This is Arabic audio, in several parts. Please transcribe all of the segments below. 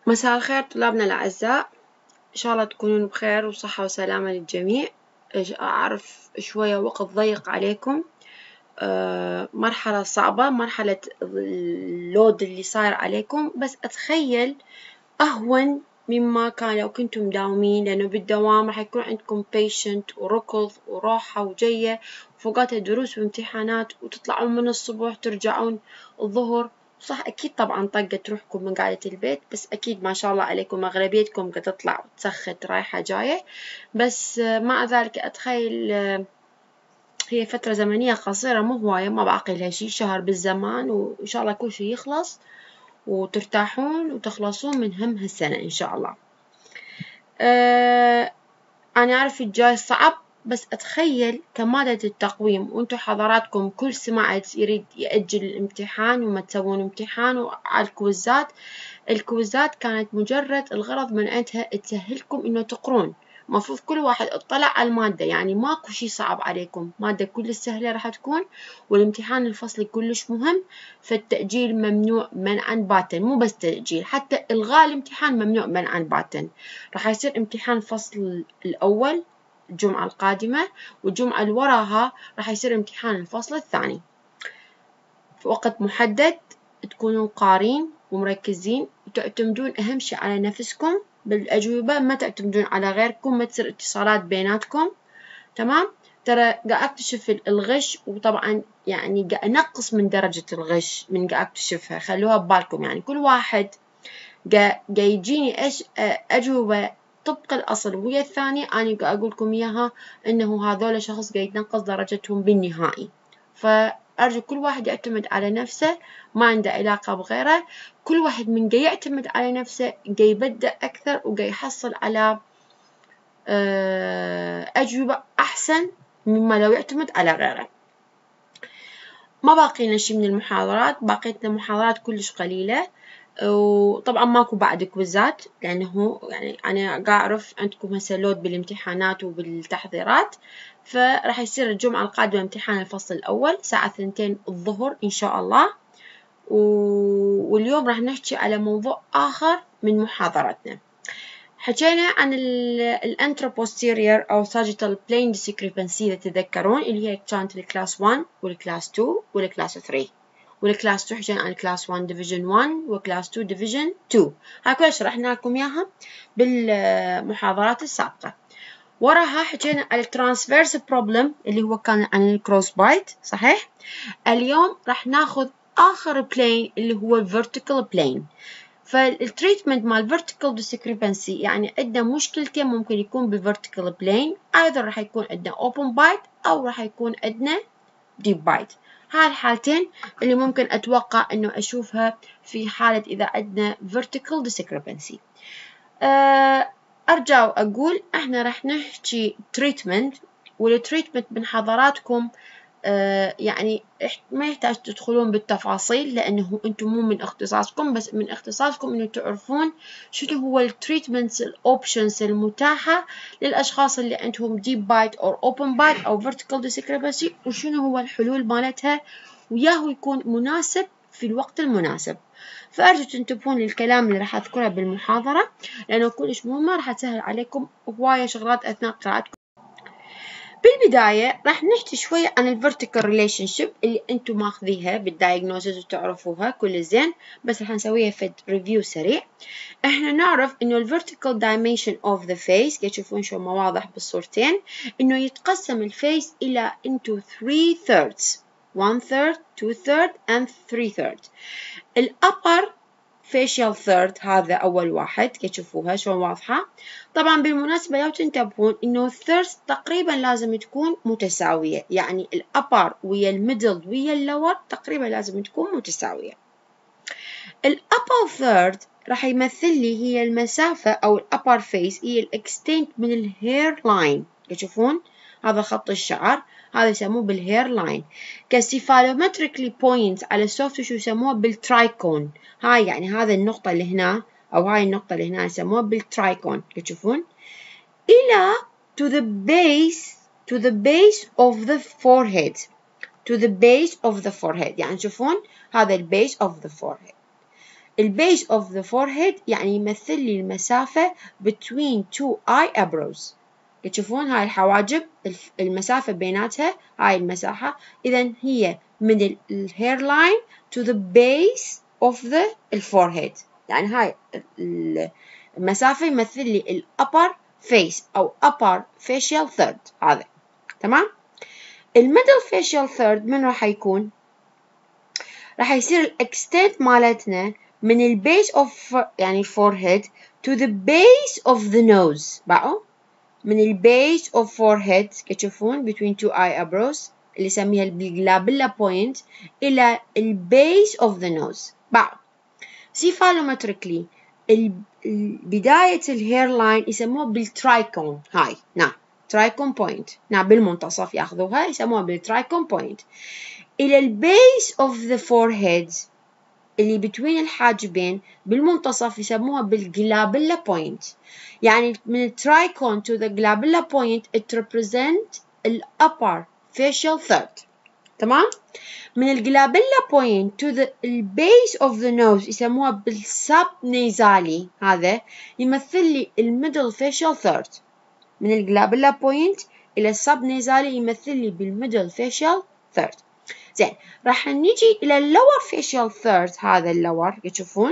مساء الخير طلابنا الأعزاء، إن شاء الله تكونون بخير وصحة وسلامة للجميع. أعرف شوية وقت ضيق عليكم، مرحلة صعبة، مرحلة اللود اللي صاير عليكم، بس أتخيل أهون مما كان لو كنتم مداومين، لأنه بالدوام راح يكون عندكم patient وركض وروحة وجية وفوقاتها دروس وامتحانات، وتطلعون من الصبح ترجعون الظهر. صح أكيد طبعا طقت روحكم من قعدة البيت، بس أكيد ما شاء الله عليكم أغلبيتكم قد تطلع وتسخت رايحة جاية، بس مع ذلك أتخيل هي فترة زمنية قصيرة مو هواية، ما باقي لها شي شهر بالزمان، وإن شاء الله كل شي يخلص وترتاحون وتخلصون من هم هالسنة إن شاء الله. أنا أعرف الجاي صعب، بس أتخيل كمادة التقويم وأنتو حضراتكم كل سمعت يريد يأجل الامتحان وما تسوون امتحان، وعلى الكويزات كانت مجرد الغرض من عندها تسهلكم إنه تقرون. مفروض كل واحد اطلع على المادة، يعني ماكو شي صعب عليكم، مادة كل سهلة راح تكون، والامتحان الفصلي كلش مهم، فالتأجيل ممنوع منعا باتا، مو بس تأجيل، حتى إلغاء الامتحان ممنوع منعا باتا. راح يصير امتحان الفصل الأول الجمعة القادمة، والجمعة اللي وراها راح يصير امتحان الفصل الثاني في وقت محدد. تكونون قارين ومركزين وتعتمدون أهم شي على نفسكم بالأجوبة، ما تعتمدون على غيركم، ما تصير اتصالات بيناتكم. تمام؟ ترى قاعد أكتشف الغش، وطبعا يعني قاعد أنقص من درجة الغش من قاعد أكتشفها، خلوها ببالكم. يعني كل واحد قاعد يجيني أجوبة طبق الأصل ويا الثاني أنا قاعد أقول لكم إياها إنه هذول شخص قاعد ينقص درجتهم بالنهائي. فأرجو كل واحد يعتمد على نفسه، ما عنده علاقة بغيره. كل واحد من قاعد يعتمد على نفسه قاعد يبدأ أكثر وقاعد يحصل على أجوبة أحسن مما لو يعتمد على غيره. ما باقينا شي من المحاضرات، باقيتنا محاضرات كلش قليلة، وطبعا ماكو بعد كويزات، لأنه يعني أنا قاعد أعرف عندكم هسه لود بالامتحانات وبالتحضيرات، فراح يصير الجمعة القادمة امتحان الفصل الأول الساعة 2 الظهر إن شاء الله. واليوم راح نحكي على موضوع آخر من محاضرتنا. حكينا عن الانتروبوستيريور أو sagittal plane discrepancy إذا تتذكرون، اللي هي كانت الكلاس 1 والكلاس 2 والكلاس 3. والكلاس 2 حكينا عن كلاس 1 ديفيجن 1 وكلاس 2 ديفيجن 2. هاي كلها شرحنا لكم إياها بالمحاضرات السابقة. وراها حكينا على الترانسفيرس بروبلم اللي هو كان عن الكروس بايت، صحيح؟ اليوم راح ناخذ آخر بلين اللي هو الفيرتيكال بلين. فالتريتمنت مال vertical discrepancy يعني عندنا مشكلتين، ممكن يكون بالvertical plane، either راح يكون عندنا open bite أو راح يكون عندنا deep bite. هاي الحالتين اللي ممكن أتوقع إنه أشوفها في حالة إذا عندنا vertical discrepancy. أرجع وأقول إحنا راح نحكي treatment، والتريتمنت من حضراتكم يعني ما يحتاج تدخلون بالتفاصيل لأنه أنتم مو من اختصاصكم، بس من اختصاصكم إنه تعرفون شنو هو التريتمنتس الأوبشنز المتاحة للأشخاص اللي عندهم deep bite أو open bite أو vertical discrepancy، وشنو هو الحلول مالتها، وياهو يكون مناسب في الوقت المناسب. فأرجو تنتبهون للكلام اللي راح أذكره بالمحاضرة، لأنه كلش مهمة، راح تسهل عليكم هواية شغلات أثناء قراءتكم. بالبداية راح نحكي شوية عن الفيرتيكال ريليشن شيب اللي انتم ماخذيها بالدايجنوزز وتعرفوها كل زين، بس راح نسويها في ريفيو سريع. احنا نعرف انه الفيرتيكال دايمنشن اوف ذا فيس، تشوفون شو ما واضح بالصورتين، انه يتقسم الفيس الى into 3 thirds، 1 third 2 third and 3 third. الأبر facial third هذا أول واحد، تشوفوها شو واضحة. طبعا بالمناسبة لو تنتبهون إنه الثيرد تقريبا لازم تكون متساوية، يعني الأبر ويا الميدل ويا اللور تقريبا لازم تكون متساوية. الأبر ثيرد راح يمثل لي هي المسافة أو الأبر فيس، هي الإكستنت من الهير لاين، تشوفون هذا خط الشعر، هذا يسموه بالهير لاين. كسيفالومتريكلي بوينت على السوفت تيشو يسموه بالترايكون. هاي يعني هذا النقطة اللي هنا أو هاي النقطة اللي هنا يسموها بالترايكون، تشوفون إلى to the base of the forehead، to the base of the forehead، يعني تشوفون هذا البيس of the forehead. البيس of the forehead يعني يمثل لي المسافة between two eyebrows. تشوفون هاي الحواجب المسافة بيناتها هاي المساحة، إذا هي من الهير لاين to the base of the forehead. يعني هاي المسافة يمثل لي ال upper face أو upper facial third. هذا تمام. الميدل facial third من راح يكون؟ راح يصير الإكستنت مالتنا من البيس of يعني forehead to the base of the nose. باعوا من البيس of forehead كتشوفون between two eyebrows اللي يسميها بالجلابيلا point إلى البيس of the nose. باعوا cephalometrically بداية الهير لاين يسموها بالترايكون. هاي نعم ترايكون بوينت، نعم بالمنتصف ياخذوها يسموها بالترايكون بوينت إلى البيس of the forehead اللي between الحاجبين بالمنتصف يسموها بالجلابيلا بوينت. يعني من الترايكون to the glabella point it represent the upper facial third. تمام. من الجلابيلا point to the base of the nose يسموها بالسب نيزالي، هذا يمثل لي الميدل facial third. من الجلابيلا point إلى السب نيزالي يمثل لي بالميدل facial third. زين راح نيجي إلى اللور facial third. هذا اللور تشوفون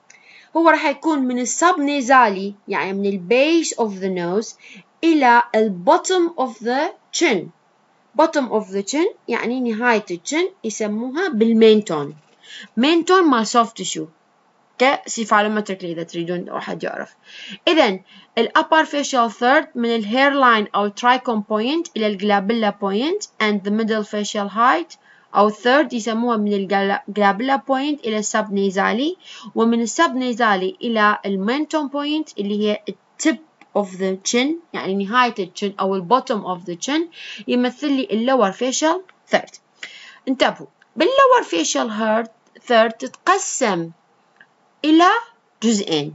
هو راح يكون من السب نيزالي يعني من البيس of the nose إلى bottom of the chin. bottom of the chin يعني نهاية الchin يسموها بالمينتون. مينتون مال soft tissue كسيفالومتريكلي إذا تريدون واحد يعرف. إذن upper facial third من الهير لاين أو ترايكون point إلى الجلابيلا point and the middle facial height أو third يسموها من الجلابيلا point إلى السب نيزالي، ومن السب نيزالي إلى المينتون point اللي هي tip of the chin يعني نهاية الchin أو bottom of the chin يمثل لي اللور facial third. انتبهوا باللور facial third تتقسم إلى جزئين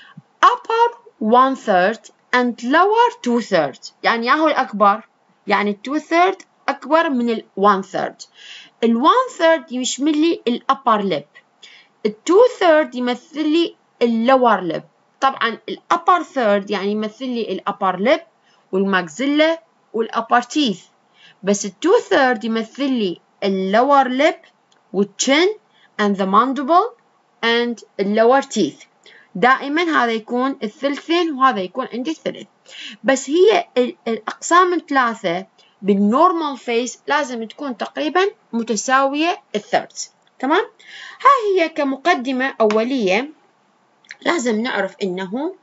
upper 1/3 and lower 2/3. يعني ياهو الأكبر يعني 2/3 أكبر من ال 1/3. ال 1/3 يشمل لي ال upper lip، ال 2/3 يمثل لي ال lower lip. طبعا ال upper third يعني يمثل لي ال upper lip والماكسيلا وال upper teeth، بس ال 2/3 يمثل لي ال lower lip والchin and the mandible and lower teeth. دائما هذا يكون الثلثين وهذا يكون عندي الثلث. بس هي الأقسام الثلاثة بالنورمال فيس لازم تكون تقريبا متساوية الثيردز. تمام. هاي هي كمقدمة أولية لازم نعرف إنه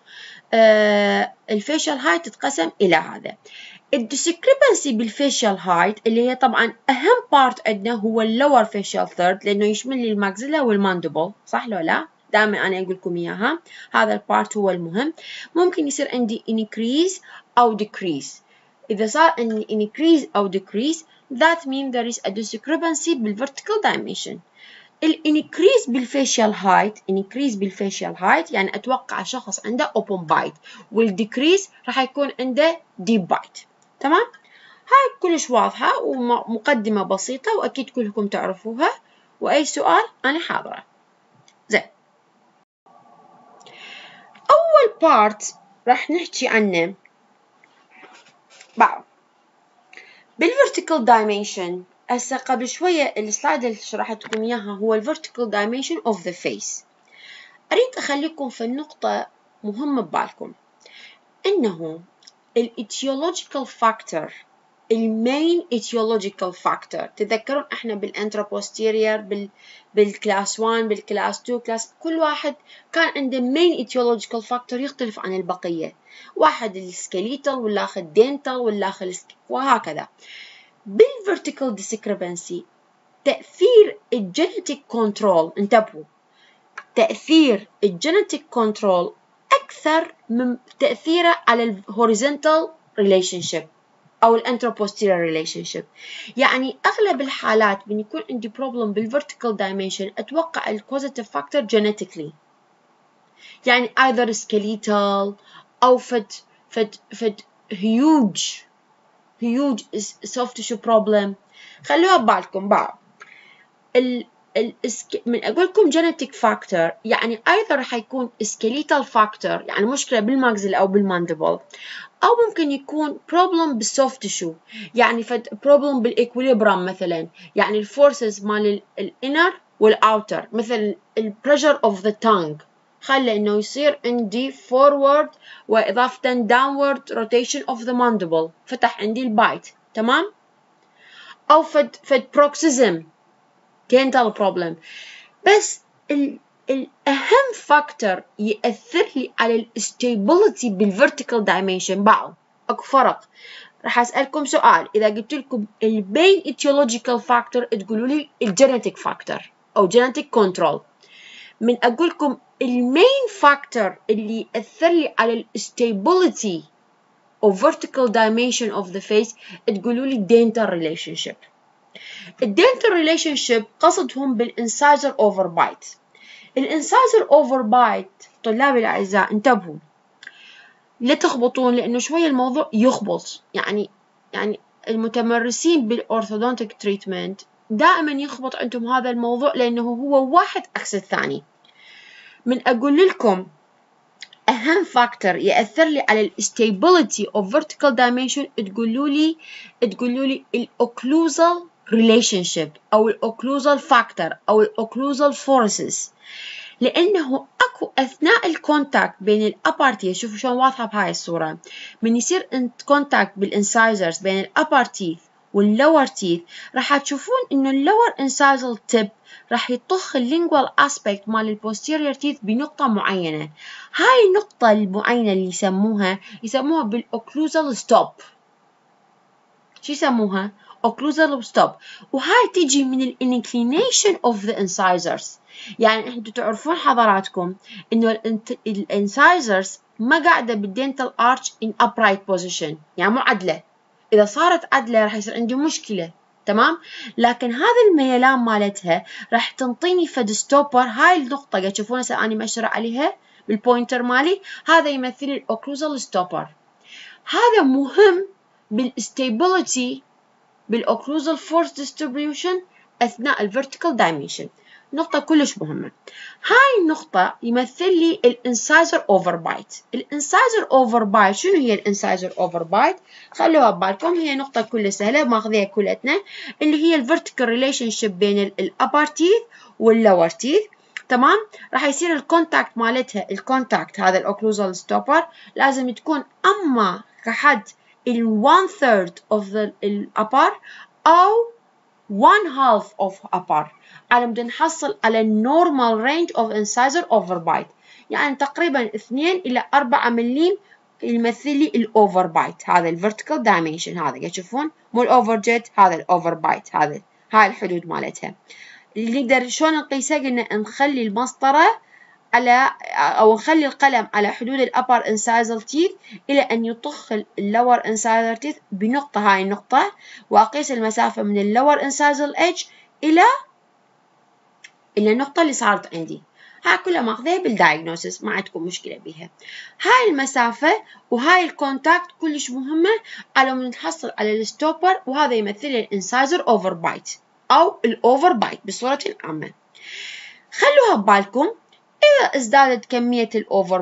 الفيشل هايت تتقسم إلى هذا. الديسكريبنسي بالفيشل هايت اللي هي طبعا أهم بارت عندنا هو اللور فيشل ثيرد لأنه يشمل لي الماكسيلا والماندبل، صح لو لا؟ دائما أنا أقول لكم إياها، هذا البارت هو المهم. ممكن يصير عندي increase أو decrease. إذا صار عندي increase أو decrease that means there is a discrepancy بالvertical dimension. increase بالfacial height يعني أتوقع شخص عنده open bite، والdecrease راح يكون عنده deep bite. تمام؟ هاي كلش واضحة ومقدمة بسيطة وأكيد كلكم تعرفوها، وأي سؤال أنا حاضرة. زين، أول part راح نحكي عنه بعض بالvertical dimension. هسه قبل شوية السلايد اللي شرحت لكم إياها هو vertical dimension of the face. أريد أخليكم في النقطة مهمة ببالكم إنه etiological factor المين etiological factor. تذكرون احنا بالانتروبوستيرير بالكلاس 1 بالكلاس 2 كلاس كل واحد كان عنده main etiological factor يختلف عن البقية، واحد السكيليتال والآخر دينتال والآخر وهكذا. بالvertical discrepancy تأثير الجينيتيك كنترول، انتبهوا، تأثير الجينيتيك كنترول أكثر من تأثيره على الهوريزونتال relationship أو الانتروبوستيرير relationship. يعني أغلب الحالات من يكون عندي problem بالvertical dimension أتوقع الcausative factor genetically، يعني either skeletal أو فد huge soft tissue problem. خلوها ببالكم بعض من أقول لكم genetic factor يعني either راح يكون skeletal factor يعني مشكلة بالماكسيلا أو بالماندبل، أو ممكن يكون problem بالsoft tissue يعني problem بالإكوليبرام مثلا، يعني الفورسز مال الانر والأوتر، مثل البريشر of the tongue خلى إنه يصير عندي forward وإضافة downward rotation of the mandible، فتح عندي البايت، تمام؟ أو فد paroxysm dental problem. بس الأهم فاكتور يأثر لي على الستابيليتي بالvertical dimension بعض أكو فرق. راح أسألكم سؤال، إذا قلت لكم البين etiological factor تقولوا لي الجينيتيك فاكتور أو genetic control. من أقول لكم المين فاكتور اللي يأثر لي على الستابيليتي of vertical dimension of the face تقولوا لي dental relationship. الدنتال ريليشن شيب قصدهم بالانسايزر اوفر بايت. الانسايزر اوفر بايت طلابي الاعزاء انتبهوا لا تخبطون، لانه شويه الموضوع يخبط، يعني المتمرسين بالاورثودونتيك تريتمنت دائما يخبط عندهم هذا الموضوع، لانه هو واحد عكس الثاني. من اقول لكم اهم فاكتور ياثر لي على الاستابيليتي اوف فيرتيكال دايمنشن تقولوا لي الاوكلوزال relationship أو الأوكلوزال فاكتور أو الأوكلوزال فورسز، لأنه أكو أثناء الكونتاكت بين الأبر تيث، شوفوا شلون واضحة بهاي الصورة، من يصير كونتاكت بالإنسايزرز بين الأبر تيث واللور تيث راح تشوفون إنه اللور انسايزل تيب راح يطخ اللينجوال أسبكت مال البوستيريور تيث بنقطة معينة. هاي النقطة المعينة اللي يسموها بالأوكلوزال ستوب. شو يسموها؟ occlusal stop، وهاي تيجي من ال inclination of the incisors. يعني انتوا تعرفون حضراتكم انه ال incisors ما قاعدة بالdental arch in upright position، يعني مو عدلة. إذا صارت عدلة راح يصير عندي مشكلة، تمام؟ لكن هذا الميلان مالتها راح تنطيني فد ستوبر. هاي النقطة قاعد تشوفون هسه أنا مأشرة عليها بالبوينتر مالي، هذا يمثل الأوكلوزال ستوبر. هذا مهم بالستابيليتي بالأوكلوزال فورس ديستريبيوشن أثناء الفيرتيكال دايمنشن. نقطة كلش مهمة. هاي النقطة يمثل لي الانسايزر اوفر بايت. الانسايزر اوفر بايت شنو هي الانسايزر اوفر بايت؟ خلوها ببالكم، هي نقطة كلش سهلة ماخذيها كلتنا، اللي هي الفيرتيكال ريليشن شيب بين الابر تيث واللور تيث، تمام؟ راح يصير الكونتاكت مالتها، الكونتاكت هذا الاوكلوزال ستوبر لازم تكون اما كحد ال 1/3 of the upper أو 1/2 of upper، على مود نحصل على normal range of incisor over bite، يعني تقريبا 2 إلى 4 مليم يمثل لي الأوفر بايت. هذا الفيرتيكال دايمنشن، هذا قاعد تشوفون مو الأوفر جيت، هذا الأوفر بايت، هذا هاي الحدود مالتها. اللي نقدر شلون نقيسها؟ قلنا نخلي المسطرة على أو نخلي القلم على حدود الأبر انسايزل تيث إلى أن يطخ اللور انسايزل تيث بنقطة، هاي النقطة، وأقيس المسافة من اللور انسايزل إيدج إلى النقطة اللي صارت عندي. هاي كلها ماخذيها بالدايجنوسيس، ما عندكم مشكلة بيها. هاي المسافة وهاي الكونتاكت كلش مهمة على ما نحصل على الستوبر، وهذا يمثل الانسايزر اوفر بايت أو الأوفر بايت بصورة عامة. خلوها ببالكم، إذا ازدادت كمية الأوفر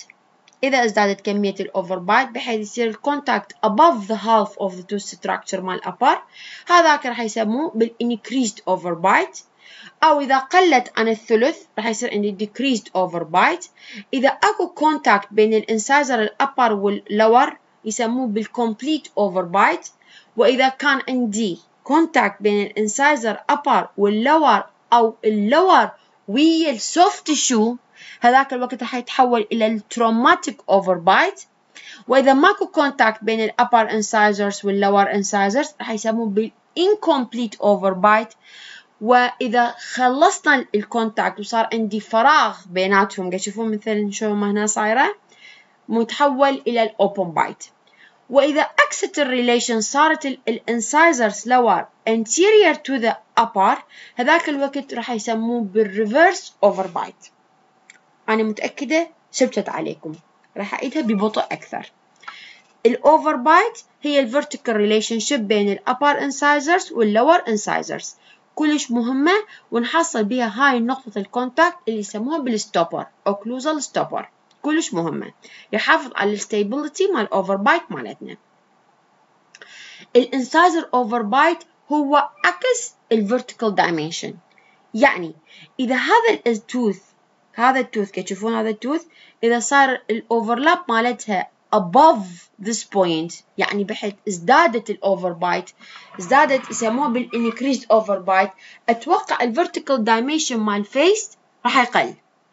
بايت بحيث يصير الكونتاكت above the half of the tooth structure مال upper، هذاك راح يسموه بالincreased over bite. أو إذا قلت عن الثلث راح يصير عندي decreased over bite. إذا أكو كونتاكت بين الانسايزر الأبر واللور يسموه بالcomplete over bite. وإذا كان عندي كونتاكت بين الانسايزر upper واللور أو اللور ويا السوفت تيشو، هذاك الوقت راح يتحول إلى التروماتيك اوفر بايت. وإذا ماكو كونتاكت بين الأبر انسايزرز واللور انسايزرز راح يسموه بالانكمبليت اوفر بايت. وإذا خلصنا الكونتاكت وصار عندي فراغ بيناتهم، قاعد تشوفون مثل شو ما هنا صايرة، متحول إلى الأوبن بايت. وإذا عكست الريليشن صارت الانسايزرز lower anterior to the upper، هذاك الوقت راح يسموه بالريفرس اوفر بايت. أنا متأكدة ثبتت عليكم، راح أعيدها ببطء أكثر. الأوفر بايت هي الفيرتيكال ريليشن شيب بين الأبر انسايزرز واللور انسايزرز، كلش مهمة، ونحصل بها هاي نقطة الكونتاكت اللي يسموها بالستوبر اوكلوزال ستوبر، كلش مهمة، يحافظ على الستابيليتي مال الاوفر بايت مالتنا. الانسايزر اوفر بايت هو عكس الفيرتيكال دايمنشن، يعني إذا هذا التوث كي تشوفون هذا التوث إذا صار الأوفرلاب مالتها above this point، يعني بحيث ازدادت الأوفر بايت، ازدادت يسموها بالإنكريزد أوفر بايت، أتوقع الفيرتيكال دايمنشن مال الفيس راح يقل.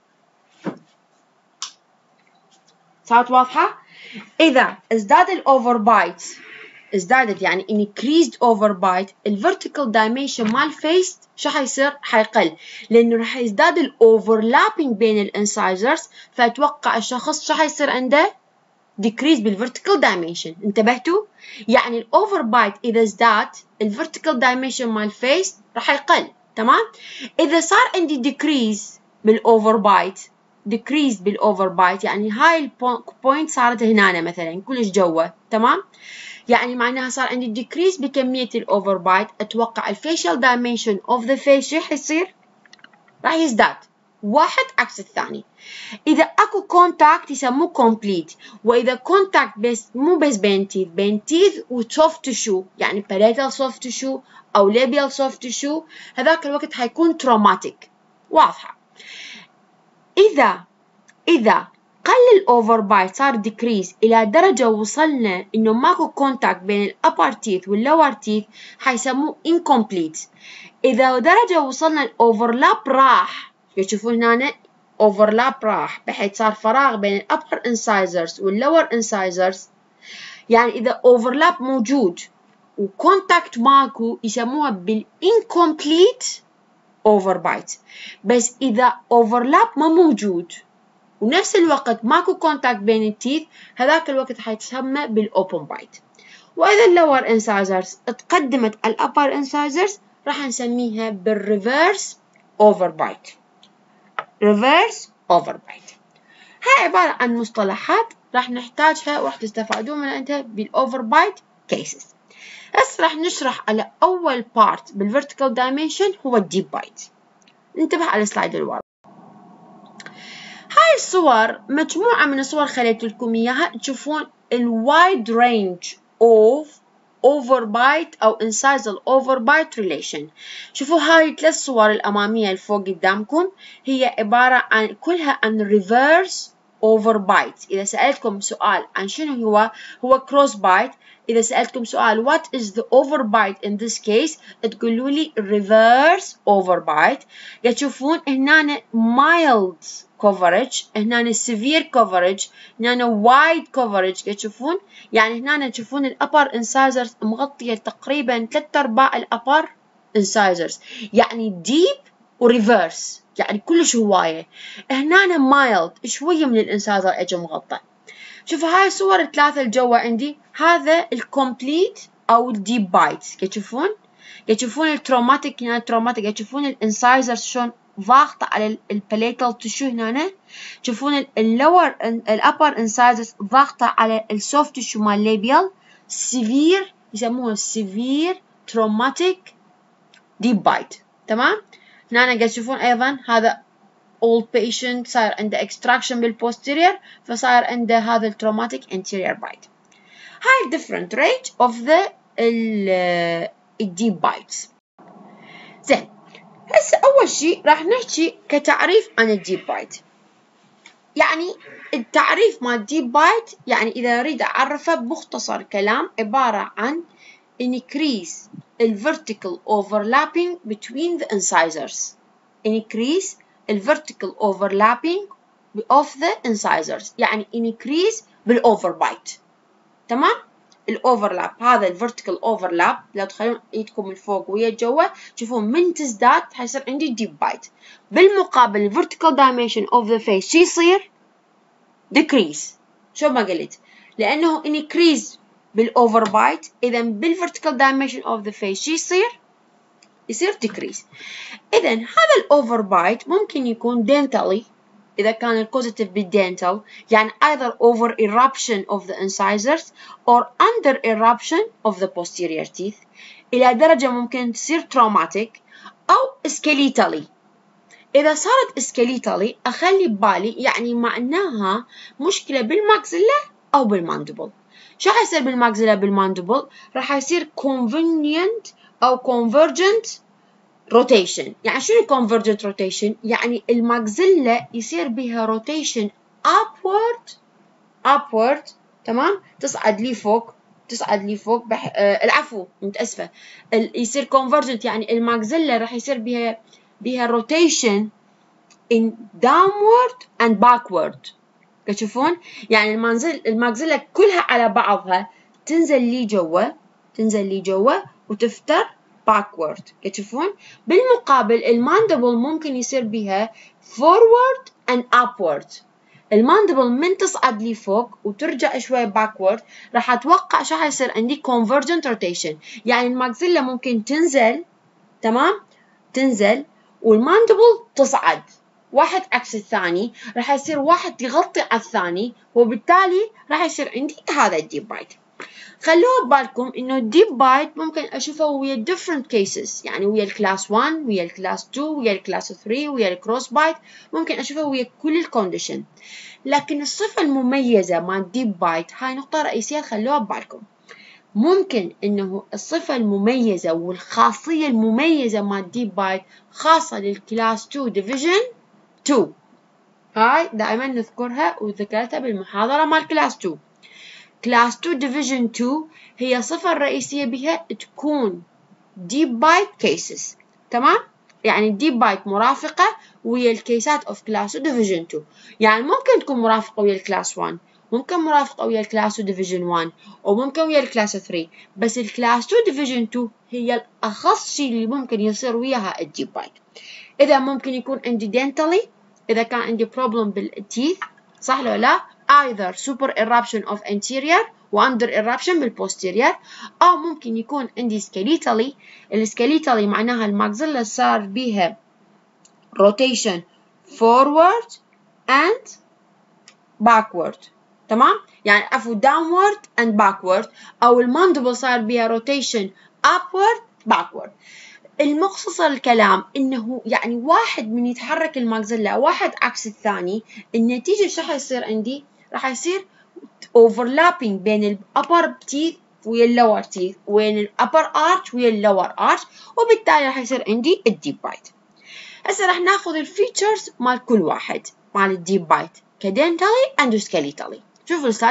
صارت واضحة؟ إذا ازداد الأوفر بايت، ازدادت يعني increased over bite، الvertical dimension مال الفيس شو حيصير؟ حيقل، لأنه راح يزداد الأوفرلابينج بين الانسايزرز، فأتوقع الشخص شو حيصير عنده؟ decrease بالvertical dimension. انتبهتوا؟ يعني الأوفر بايت إذا ازداد الvertical dimension مال الفيس راح يقل، تمام؟ إذا صار عندي decrease بالأوفر بايت يعني هاي البوينت صارت هنا مثلا كلش جوا، تمام؟ يعني معناها صار عندي decrease بكمية الأوفر بايت، أتوقع الفيشل دايمنشن أوف ذا فيس شو حيصير؟ راح يزداد، واحد عكس الثاني. إذا أكو كونتاكت يسموه كومبليت، وإذا كونتاكت بس مو بس بين تيث وسوفت تيشو، يعني palatal soft tissue أو labial soft tissue، هذاك الوقت حيكون تروماتيك. واضحة؟ إذا قل الأوفر بايت صار ديكريز إلى درجة وصلنا إنه ماكو كونتاكت بين الأبر تيث واللور تيث، حيسموه incomplete. إذا درجة وصلنا الأوفرلاب راح، تشوفون هنا أوفرلاب راح بحيث صار فراغ بين الأبر incisors واللور incisors، يعني إذا أوفرلاب موجود وكونتاكت ماكو يسموها بالincomplete أوفر بايت. بس إذا أوفرلاب ما موجود ونفس الوقت ماكو كونتاكت بين التيث، هذاك الوقت حيتسمى بالأوبن بايت. وإذا اللور انسايزرز تقدمت على الأبر انسايزرز راح نسميها بالريفيرس أوفر بايت. ريفيرس أوفر بايت هاي عبارة عن مصطلحات راح نحتاجها وراح تستفادون منها أنت بالأوفر بايت كيسز. هسه راح نشرح على أول بارت بالفيرتيكال دايمنشن هو الديب بايت. انتبه على السلايد اللي ورا. هاي الصور مجموعة من الصور خليت لكم إياها، تشوفون الوايد رينج أوف overbite أو incisal overbite relation. شوفوا هاي 3 صور الأمامية الفوق قدامكم هي عبارة عن كلها عن reverse overbite. إذا سألتكم سؤال عن شنو هو cross bite. إذا سألتكم سؤال what is the overbite in this case تقولوا لي reverse overbite. تشوفون هنا mild coverage، هنا severe coverage، هنا wide coverage. تشوفون يعني هنا تشوفون الأبر incisors مغطية تقريبا 3/4 الأبر incisors، يعني deep وريفيرس يعني كلش هواية. هنا mild شوية من الانسايزر اجى مغطى. شوفوا هاي الصور الثلاثة الجوا عندي، هذا الكومبليت أو الديب بايتس. تشوفون التروماتيك، هنا التروماتيك تشوفون الانسايزر شلون ضاغطة على الباليتال تشو. هنا تشوفون الأبر انسايزرز ضاغطة على السوفت تشو مال الليبيال. سيفير يسموه سيفير تروماتيك ديب بايت، تمام. هنا قاعد تشوفون أيضا هذا all patient صار عنده extraction بالposterior فصار عنده هذا الtraumatic anterior bite. هاي different range of the deep bites. زين هسه أول شيء راح نحكي كتعريف عن الديب بايت. يعني التعريف مال deep bite يعني إذا أريد أعرفه بمختصر كلام عبارة عن increase vertical overlapping between the incisors. increase vertical overlapping of the incisors يعني increase بالoverbite، تمام. الأوفرلاب هذا الفيرتيكال أوفرلاب لو تخلون ايدكم الفوق ويا جوا تشوفون من تزداد حيصير عندي ديب بايت. بالمقابل الفيرتيكال دايمنشن اوف ذا فيس شو يصير؟ ديكريز. شو ما قلت؟ لأنه increase بالأوفر بايت، إذا بالفيرتيكال دايمنشن اوف ذا فيس شو يصير decrease. إذا هذا الأوفر بايت ممكن يكون dentally إذا كان الكوزيتيف بالدنتال، يعني either over eruption of the incisors or under eruption of the posterior teeth، إلى درجة ممكن تصير traumatic أو سكيليتالي. إذا صارت سكيليتالي أخلي ببالي يعني معناها مشكلة بالماكسيلا أو بالماندبل. شو حيصير بالماكسيلا بالماندبل؟ راح يصير convenient أو convergent rotation. يعني شنو convergent rotation؟ يعني الماكسيلا يصير بها rotation upward تمام؟ تصعد لي فوق العفو متأسفة، يصير convergent يعني الماكسيلا راح يصير بها rotation in downward and backward. تشوفون يعني الماكسيلا كلها على بعضها تنزل لي جوا وتفتر backward. تشوفون بالمقابل الماندبل ممكن يصير بها forward and upward. الماندبل من تصعد لي فوق وترجع شوي backward راح اتوقع شو حيصير عندي convergent rotation. يعني الماكسيلا ممكن تنزل، تمام، تنزل والماندبل تصعد، واحد عكس الثاني، راح يصير واحد يغطي على الثاني وبالتالي راح يصير عندي هذا الديب بايت. خلوها ببالكم انه الديب بايت ممكن اشوفه ويا different cases، يعني ويا الكلاس 1 ويا الكلاس 2 ويا الكلاس 3 ويا الكروس بايت، ممكن اشوفه ويا كل الكونديشن. لكن الصفة المميزة مع الديب بايت هاي نقطة رئيسية خلوها ببالكم. ممكن انه الصفة المميزة والخاصية المميزة مع الديب بايت خاصة للكلاس 2 ديفيجن 2. هاي دائما نذكرها وذكرتها بالمحاضرة مع الكلاس 2. كلاس 2 ديفيجن 2 هي الصفة الرئيسية بها تكون ديب بايت كيسز، تمام؟ يعني الديب بايت مرافقة ويا الكيسات اوف كلاس 2 ديفيجن 2. يعني ممكن تكون مرافقة ويا الكلاس 1، ممكن مرافقة ويا الكلاس 2 ديفيجن 1، وممكن ويا الكلاس 3، بس الكلاس 2 ديفيجن 2 هي الأخص شيء اللي ممكن يصير وياها الديب بايت. إذا ممكن يكون عندي dentally، إذا كان عندي problem بالتيث، صح ولا لا؟ either super eruption of anterior و under eruption بالposterior، أو ممكن يكون عندي skeletally. السكيليتالي معناها الماكسيلا صار بيها rotation forward and backward، تمام؟ يعني عفوا downward and backward، أو الماندبل صار بيها rotation upward backward. المختصر الكلام إنه يعني واحد من يتحرك الماكسيلا واحد عكس الثاني، النتيجة شو حيصير عندي؟ راح يصير overlapping بين ال upper teeth ويا ال lower teeth، وين ال upper arch ويا ال lower arch، وبالتالي راح يصير عندي الديب بايت. هسه راح ناخذ الفيتشرز مال كل واحد مال الديب بايت كدنتالي and skeletally. شوفوا الأستاذ،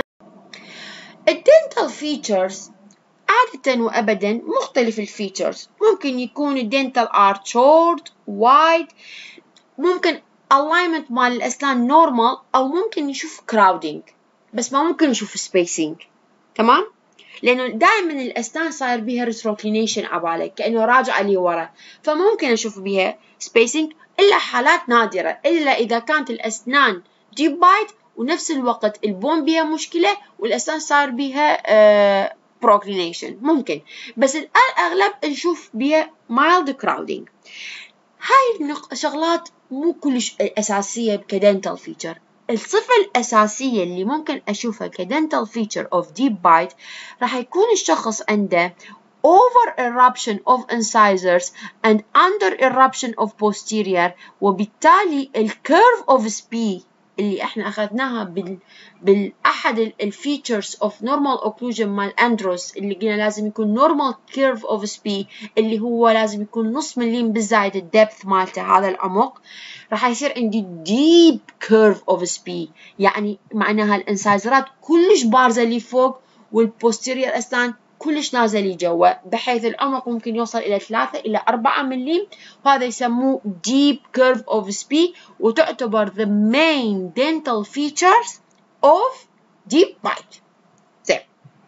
الدنتال فيتشرز عادة وأبدا مختلف الفيتشرز. ممكن يكون الدنتال ارت شورت وايد، ممكن alignment مال الأسنان نورمال، أو ممكن نشوف crowding بس ما ممكن نشوف spacing، تمام؟ لأنه دائما الأسنان صاير بيها retroclination عبالك كأنه راجعة لي ورا، فممكن أشوف بيها spacing إلا حالات نادرة، إلا إذا كانت الأسنان deep bite ونفس الوقت البون بيها مشكلة والأسنان صار بيها proclination ممكن، بس الأغلب نشوف بيها mild crowding. هاي شغلات مو كلش أساسية كدنتال فيتشر. الصفة الأساسية اللي ممكن أشوفها كدنتال فيتشر of deep bite راح يكون الشخص عنده over eruption of incisors and under eruption of posterior، وبالتالي الcurve of spee اللي احنا أخذناها بالأحد الفيتشرز of normal occlusion مال أندروس، اللي قلنا لازم يكون normal curve of spee اللي هو لازم يكون نص مليم بالزايد الدبث مالته، هذا العمق. راح يصير عندي deep curve of spee، يعني معناها الانسايزرات كلش بارزة لي فوق والبوستيريور أسنان كلش نازل لي جوا، بحيث العمق ممكن يوصل إلى 3 إلى 4 مليم، وهذا يسموه deep curve of spee، وتعتبر the main dental features of deep bite. زين،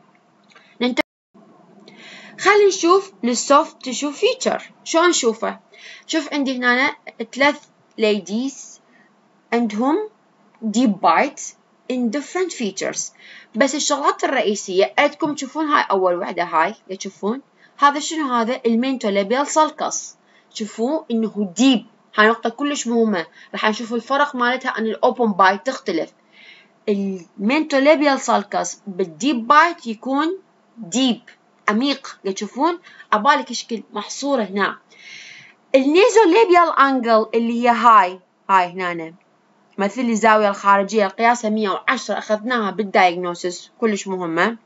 خلينا نشوف للsoft tissue feature. شو نشوفه؟ شوف عندي هنا 3 ladies عندهم deep bite in different features، بس الشغلات الرئيسية عندكم تشوفون هاي أول وحدة، هاي تشوفون هذا شنو؟ هذا المينتولابيال سالكس، شوفوا إنه deep، هاي نقطة كلش مهمة، راح نشوف الفرق مالتها عن الأوبن بايت تختلف. المينتولابيال سالكس بالديب بايت يكون deep عميق، تشوفون عبالك شكل محصورة هنا. النيزوليبيال انجل اللي هي هاي هنا مثل الزاوية الخارجية قياسها 110 أخذناها بالدايجنوسيس كلش مهمة.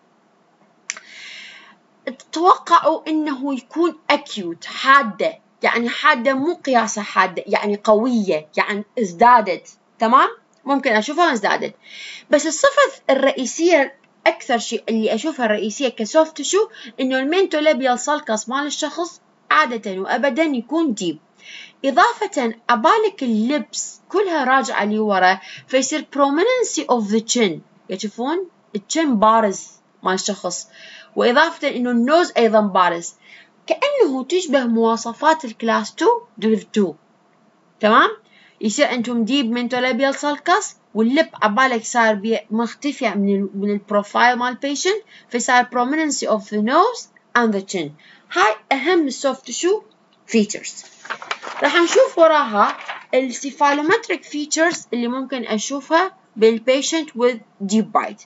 تتوقعوا إنه يكون أكيوت حادة، يعني حادة مو قياسها حادة، يعني قوية، يعني ازدادت. تمام؟ ممكن أشوفها ازدادت. بس الصفة الرئيسية أكثر شيء اللي أشوفها الرئيسية كسوفت تشو إنه المينتوليبيال سالكس مال الشخص عادة وأبدا يكون ديب. إضافة أبالك اللبس كلها راجعة لورا فيصير prominency of the chin، يشوفون الشن بارز مال الشخص، وإضافة إنه النوز أيضا بارز، كأنه تشبه مواصفات الكلاس 2 دور 2. تمام؟ يصير أنتم ديب منتولابيال سالكس واللب عبالك صار مختفية من البروفايل مال patient، فصار prominency of the nose and the chin. هاي أهم السوفت تشو features. راح نشوف وراها السيفالومتريك features اللي ممكن أشوفها بالpatient with deep bite.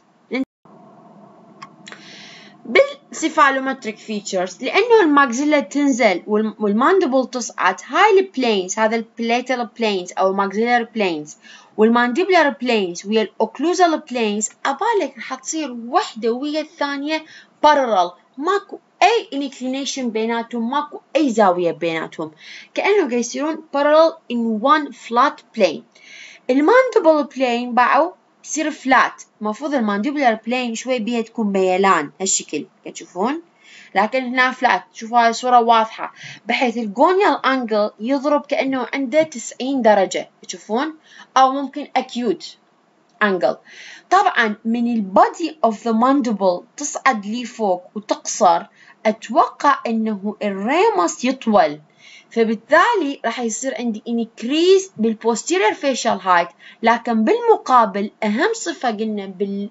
بالسيفالومتريك features لأنه الماكسيلا تنزل والماندبل تصعد، هاي البلينز، هذا البلاتال بلينز أو الماكسيلار بلينز والمانديبولار بلينز ويا الأوكلوزال بلينز أبالك راح تصير وحدة ويا الثانية parallel، ماكو أي inclination بيناتهم، ماكو أي زاوية بيناتهم، كأنهم يصيرون parallel in one flat plane. الماندبل بلين باعوا يصير فلات، المفروض المانديبولار بلين شوي بيها تكون ميلان هالشكل تشوفون، لكن هنا فلات. شوفوا هاي الصورة واضحة، بحيث الجونيال انجل يضرب كأنه عنده 90 درجة تشوفون، أو ممكن acute angle. طبعا من البادي of the mandible تصعد لي فوق وتقصر، أتوقع إنه الريمس يطول، فبالتالي راح يصير عندي increase بالposterior facial height. لكن بالمقابل أهم صفة قلنا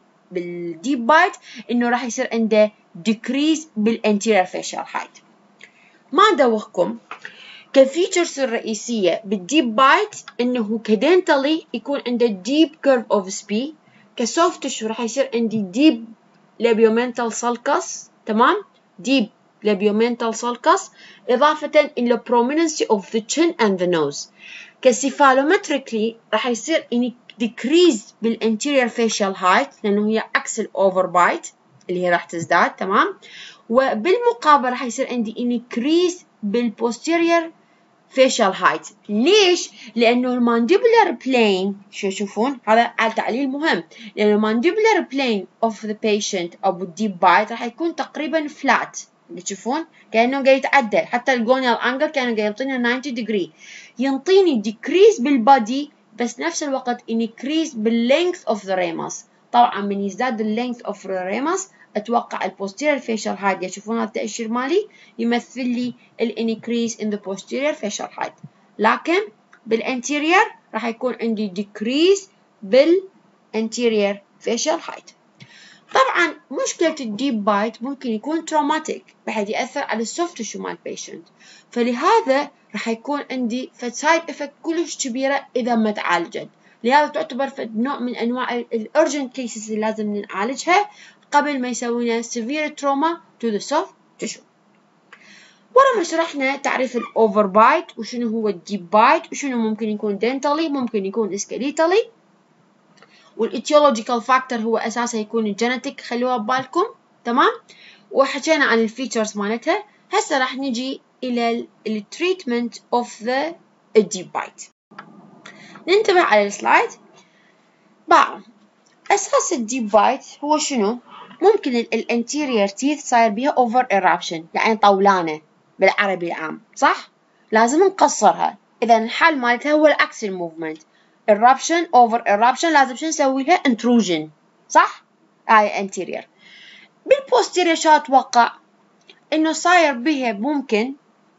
بالديب بايت إنه راح يصير عنده decrease بالanterior facial height. ما أدوخكم كفيتشرز الرئيسية بالديب بايت إنه كدنتالي يكون عنده deep curve of spee، كسوفت تشو راح يصير عندي deep labiomental sulcus. تمام؟ deep labiomental sulcus إضافة إلى prominency of the chin and the nose. كسيفالومتريكلي راح يصير decrease بالanterior facial height لأنه هي عكس الأوفر بايت اللي هي راح تزداد. تمام؟ وبالمقابل راح يصير عندي increase بالposterior facial height. ليش؟ لأنه المانديبولار بلين شو يشوفون، هذا على تعليل مهم، لأنه المانديبولار بلين of the patient أو بالديب بايت راح يكون تقريبا flat، اللي تشوفون كأنه قاعد يتعدل، حتى الجونيال أنجل كأنه قاعد يعطينا 90 degree، ينطيني decrease بالبادي بس نفس الوقت increase بالlength of the ramus. طبعا من يزداد length of the ramus أتوقع posterior facial height، يشوفون هذا التأشير مالي يمثل لي increase in the posterior facial height، لكن بالانتيرير راح يكون عندي decrease بالانتيرير facial height. طبعا مشكلة الديب بايت ممكن يكون تروماتيك بحيث يأثر على السوفت تشو مال البيشنت، فلهذا راح يكون عندي سايد افكت كلش كبيرة إذا ما تعالجت. لهذا تعتبر نوع من أنواع الأرجنت كيسز اللي لازم نعالجها قبل ما يسوي لنا severe trauma to the soft tissue. ورا ما شرحنا تعريف الأوفر بايت وشنو هو الديب بايت وشنو ممكن يكون دنتالي ممكن يكون اسكليتالي، والإيتيولوجيكال فاكتور هو أساسا يكون الجينيتيك، خلوها ببالكم. تمام؟ وحكينا عن الفيتشرز مالتها. هسه راح نجي إلى التريتمنت اوف ذا الديب بايت. ننتبه على السلايد. بقى أساس الديب بايت هو شنو؟ ممكن الانتيرير تيث صاير بيها اوفر إيرابشن، يعني طولانة بالعربي العام، صح؟ لازم نقصرها. إذا الحل مالتها هو العكس الموفمنت، إيرابشن اوفر إيرابشن، لازم شو نسوي لها؟ انتروجن، صح؟ هاي انتيرير. بالبوستيرير شو أتوقع؟ إنه صاير بيها ممكن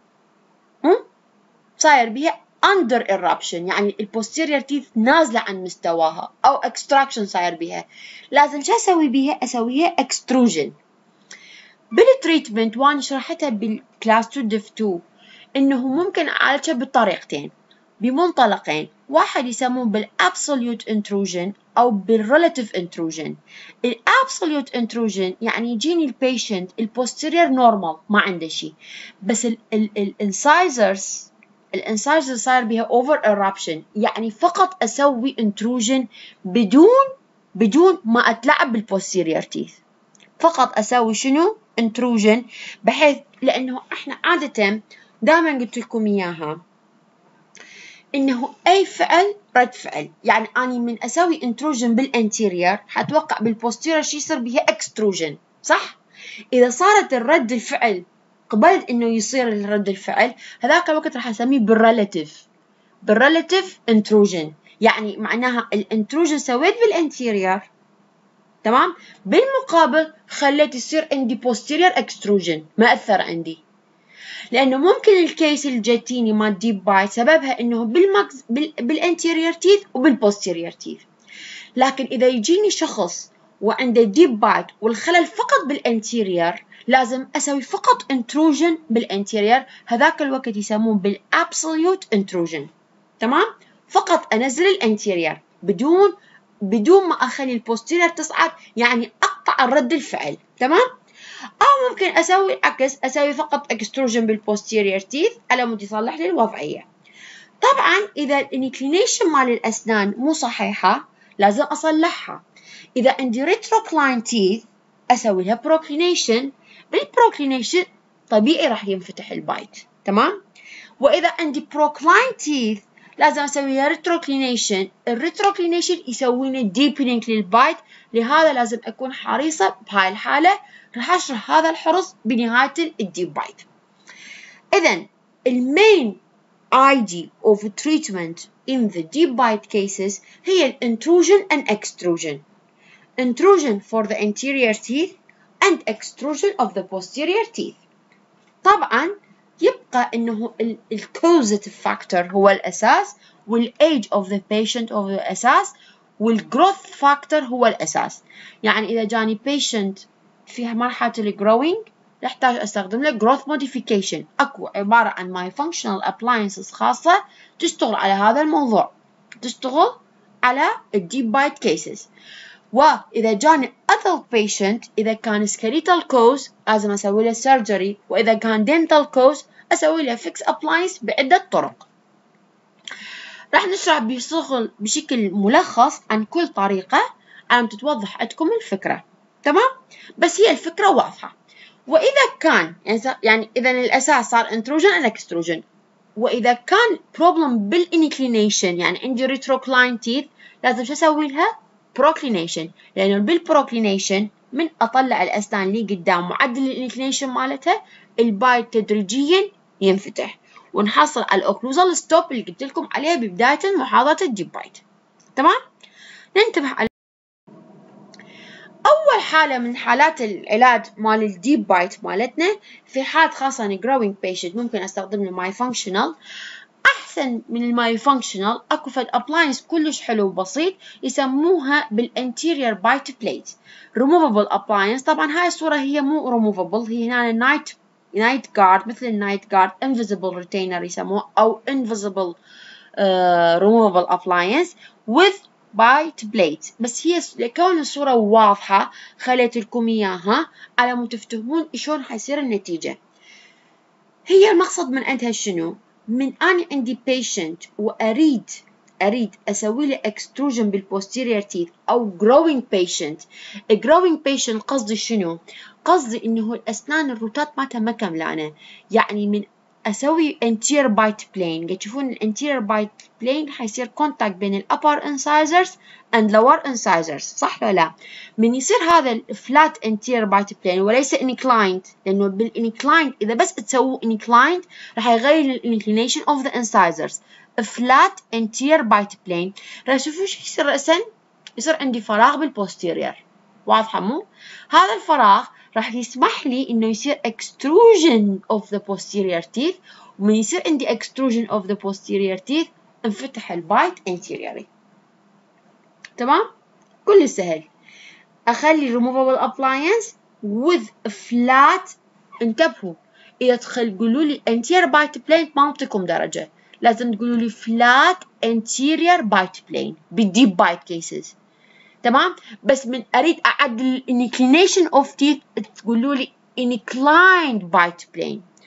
صاير بيها under eruption، يعني البوستيرير تيث نازلة عن مستواها أو extraction صاير بيها. لازم شو أسوي بيها؟ أسويها extrusion. بالتريتمنت وأنا شرحتها بالكلاس 2 ديف 2 إنه ممكن أعالجها بطريقتين بمنطلقين، واحد يسمون بالabsolute intrusion أو بالrelative intrusion. الabsolute intrusion يعني يجيني البيشنت البوستيرير نورمال ما عنده شيء، بس الانسايزرز الانسايزر صار بها اوفر eruption، يعني فقط اسوي intrusion بدون ما اتلعب بالبوستيريور تيث، فقط اسوي شنو؟ intrusion، بحيث لانه احنا عادة دائما قلت لكم اياها انه اي فعل رد فعل، يعني اني من اسوي intrusion بالانتيريور حتوقع بالبوستيريور شي يصير بها extrusion، صح؟ اذا صارت الرد الفعل قبل انه يصير الرد الفعل، هذاك الوقت راح اسميه بالريلاتيف intrusion، يعني معناها الانتروجن سويت بالانتيريور، تمام، بالمقابل خليت يصير عندي posterior extrusion، ما اثر عندي، لانه ممكن الكيس اللي جاتيني مال ديب بايت سببها انه بالانتيريور تيث وبالبوستيريور تيث، لكن اذا يجيني شخص وعنده ديب بايت والخلل فقط بالانتيريور، لازم اسوي فقط intrusion بالانتيريور، هذاك الوقت يسمون بالابسوليوت intrusion، تمام، فقط انزل الانتيريور بدون ما اخلي البوستيريور تصعد، يعني اقطع الرد الفعل، تمام. او ممكن اسوي العكس، اسوي فقط extrusion بالبوستيريور تيث على مود يصلح لي الوضعيه. طبعا اذا الانكلينيشن مال الاسنان مو صحيحه لازم اصلحها. اذا عندي ريتروكلاين تيث اسوي لها بروكلينيشن، بالبروكلينيشن طبيعي راح ينفتح البايت، تمام. واذا عندي بروكلاين تيث لازم اسوي لها ريتروكلينيشن، الريتروكلينيشن يسوي لي ديبنينج للبايت، لهذا لازم اكون حريصه بهاي الحاله، راح اشرح هذا الحرص بنهايه الديب بايت. اذا المين idea of treatment in the deep bite cases هي intrusion and extrusion. Intrusion for the anterior teeth and extrusion of the posterior teeth. طبعا يبقى انه الcausative factor هو الاساس، والage of the patient هو الاساس، والgrowth factor هو الاساس. يعني اذا جاني patient فيها مرحلة الgrowing يحتاج استخدم له growth modification، اكو عبارة عن my functional appliances خاصة تشتغل على هذا الموضوع، تشتغل على الديب بايت كيسز. واذا جاني adult patient اذا كان skeletal cause لازم اسوي له surgery، واذا كان dental cause اسوي له fix appliance بعدة طرق. راح نشرح بشكل ملخص عن كل طريقة عشان تتوضح عندكم الفكرة، تمام؟ بس هي الفكرة واضحة. وإذا كان يعني إذا الأساس صار intrusion and extrusion، وإذا كان problem بالإنكلينيشن، يعني عندي retrocline teeth لازم شو أسوي لها؟ proclination، لأنه بالبروكلينيشن من أطلع الأسنان اللي قدام معدل الإنكلينيشن مالتها البايت تدريجيا ينفتح، ونحصل على الأوكلوزال ستوب اللي قلت لكم عليها ببداية محاضرة الديب بايت، تمام؟ ننتبه على أول حالة من حالات العلاج مال الديب بايت مالتنا، في حالة خاصة growing patient ممكن أستخدم الماي فانكشنال. أحسن من الماي فانكشنال أكو فد أبلاينس كلش حلو وبسيط يسموها بالانتيريور بايت بليت removable appliance. طبعا هاي الصورة هي مو removable، هي هنا نايت جارد، مثل النايت جارد invisible retainer يسموه، أو invisible removable appliance with bite plate. بس هي لكون الصورة واضحة خليت لكم إياها على مود تفتهمون شلون حيصير النتيجة. هي المقصد من عندها شنو؟ من أنا عندي patient وأريد أسوي له extrusion بالposterior teeth أو growing patient قصدي شنو؟ قصدي إنه الأسنان الروتات مالتها ما كملانة، يعني من أسوي anterior bite plane، قد تشوفون anterior bite plane حيصير contact بين upper incisors and lower incisors، صح ولا لا؟ من يصير هذا flat anterior bite plane وليس inclined، لأنه بالinclined إذا بس تسووا inclined راح يغير inclination of the incisors. flat anterior bite plane راح تشوفون شو يصير رأسا؟ يصير عندي فراغ بالposterior، واضحة مو؟ هذا الفراغ راح يسمح لي إنه يصير extrusion of the posterior teeth، ومن يصير عندي extrusion of the posterior teeth انفتح البايت anteriorly، تمام؟ كل سهل. أخلي removable appliance with flat. انتبهوا إذا تقولوا لي anterior bite plane ما أعطيكم درجة، لازم تقولوا لي flat anterior bite plane بالdeep bite cases، تمام؟ بس من أريد أعدل inclination of teeth تقولوا لي inclined bite plane.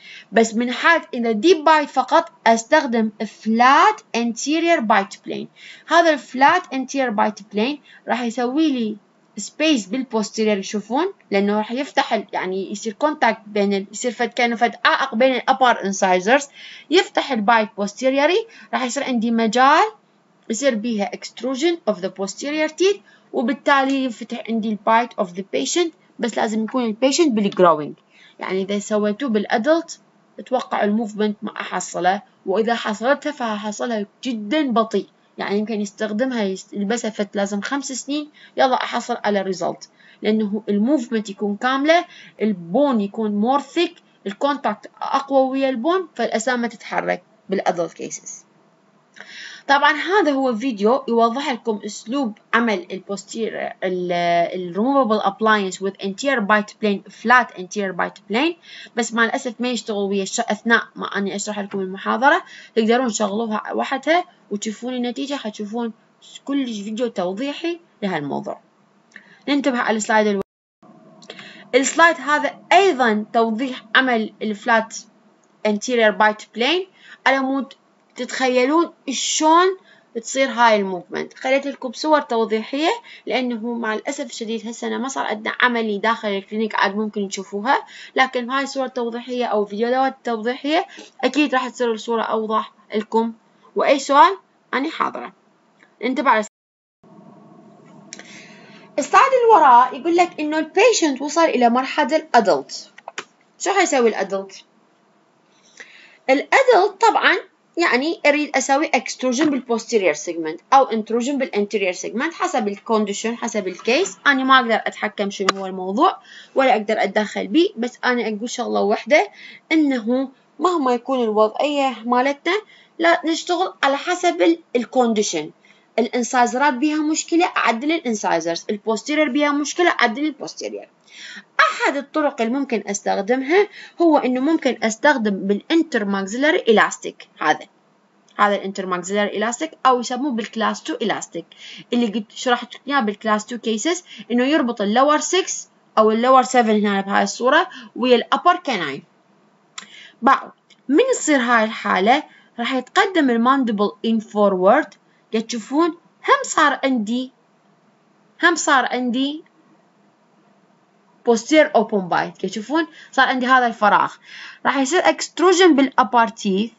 بس من حالة إذا deep bite فقط أستخدم flat anterior bite plane. هذا الفلات anterior bite plane راح يسوي لي سبيس بالبوستيرير، يشوفون لأنه راح يفتح يعني يصير كونتاكت بين يصير كأنه عائق بين الأبر انسايزرز، يفتح البايت بوستيريري، راح يصير عندي مجال يصير بيها extrusion of the posterior teeth، وبالتالي يفتح عندي البايت of the patient. بس لازم يكون البيشنت بالجروينج، يعني إذا سويتوه بالأدلت اتوقع الموفمنت ما أحصله، وإذا حصلتها فهحصلها جدا بطيء، يعني يمكن يستخدمها يلبسها لازم 5 سنين يلا أحصل على ريزلت، لأنه الموفمنت يكون كاملة، البون يكون مور ثيك، الكونتاكت أقوى ويا البون، فالأسامة تتحرك بالأدلت كيسز. طبعا هذا هو فيديو يوضح لكم اسلوب عمل البوستير الريموفبل ابلاينس with anterior bite plane flat anterior bite plane، بس مع الاسف ما يشتغل ويا اثناء ما اني اشرح لكم المحاضره، تقدرون تشغلوها وحدها وتشوفون النتيجه، حتشوفون كل فيديو توضيحي لهالموضوع. ننتبه على السلايد السلايد هذا ايضا توضيح عمل الفلات anterior bite plane على مود تتخيلون شلون تصير هاي الموفمنت. خليت لكم صور توضيحية لأنه مع الأسف الشديد هالسنة ما صار عندنا عملي داخل الكلينيك عاد ممكن تشوفوها، لكن هاي صور توضيحية أو فيديوهات توضيحية أكيد راح تصير الصورة أوضح لكم. وأي سؤال أنا حاضرة. انتبه على السلايد اللي وراه يقول لك إنه البيشنت وصل إلى مرحلة الأدلت. شو حيسوي الأدلت؟ الأدلت طبعا يعني أريد أسوي extrusion بالposterior segment أو intrusion بالanterior segment حسب الكونديشن حسب الكيس. أنا ما أقدر أتحكم شنو هو الموضوع ولا أقدر أتدخل بيه، بس أنا أقول شغلة واحدة، إنه مهما يكون الوضعية مالتنا لا نشتغل على حسب الكونديشن. الانسايزرات بيها مشكلة أعدل الانسايزرز، البوستيرير بيها مشكلة أعدل البوستيرير. أحد الطرق اللي ممكن أستخدمها هو إنه ممكن أستخدم بالانترماكسيلاري إلاستيك. هذا الانترماكسيلاري إلاستيك أو يسموه بالكلاس 2 إلاستيك، اللي قد شرحت إياه بالكلاس 2 كيسز، إنه يربط اللور 6 أو اللور 7 هنا بهاي الصورة ويا الأبر كاناين. بعد من تصير هاي الحالة راح يتقدم الماندبل إن فورورد، قد تشوفون هم صار عندي posterior open bite، تشوفون صار عندي هذا الفراغ، راح يصير extrusion بالupper teeth،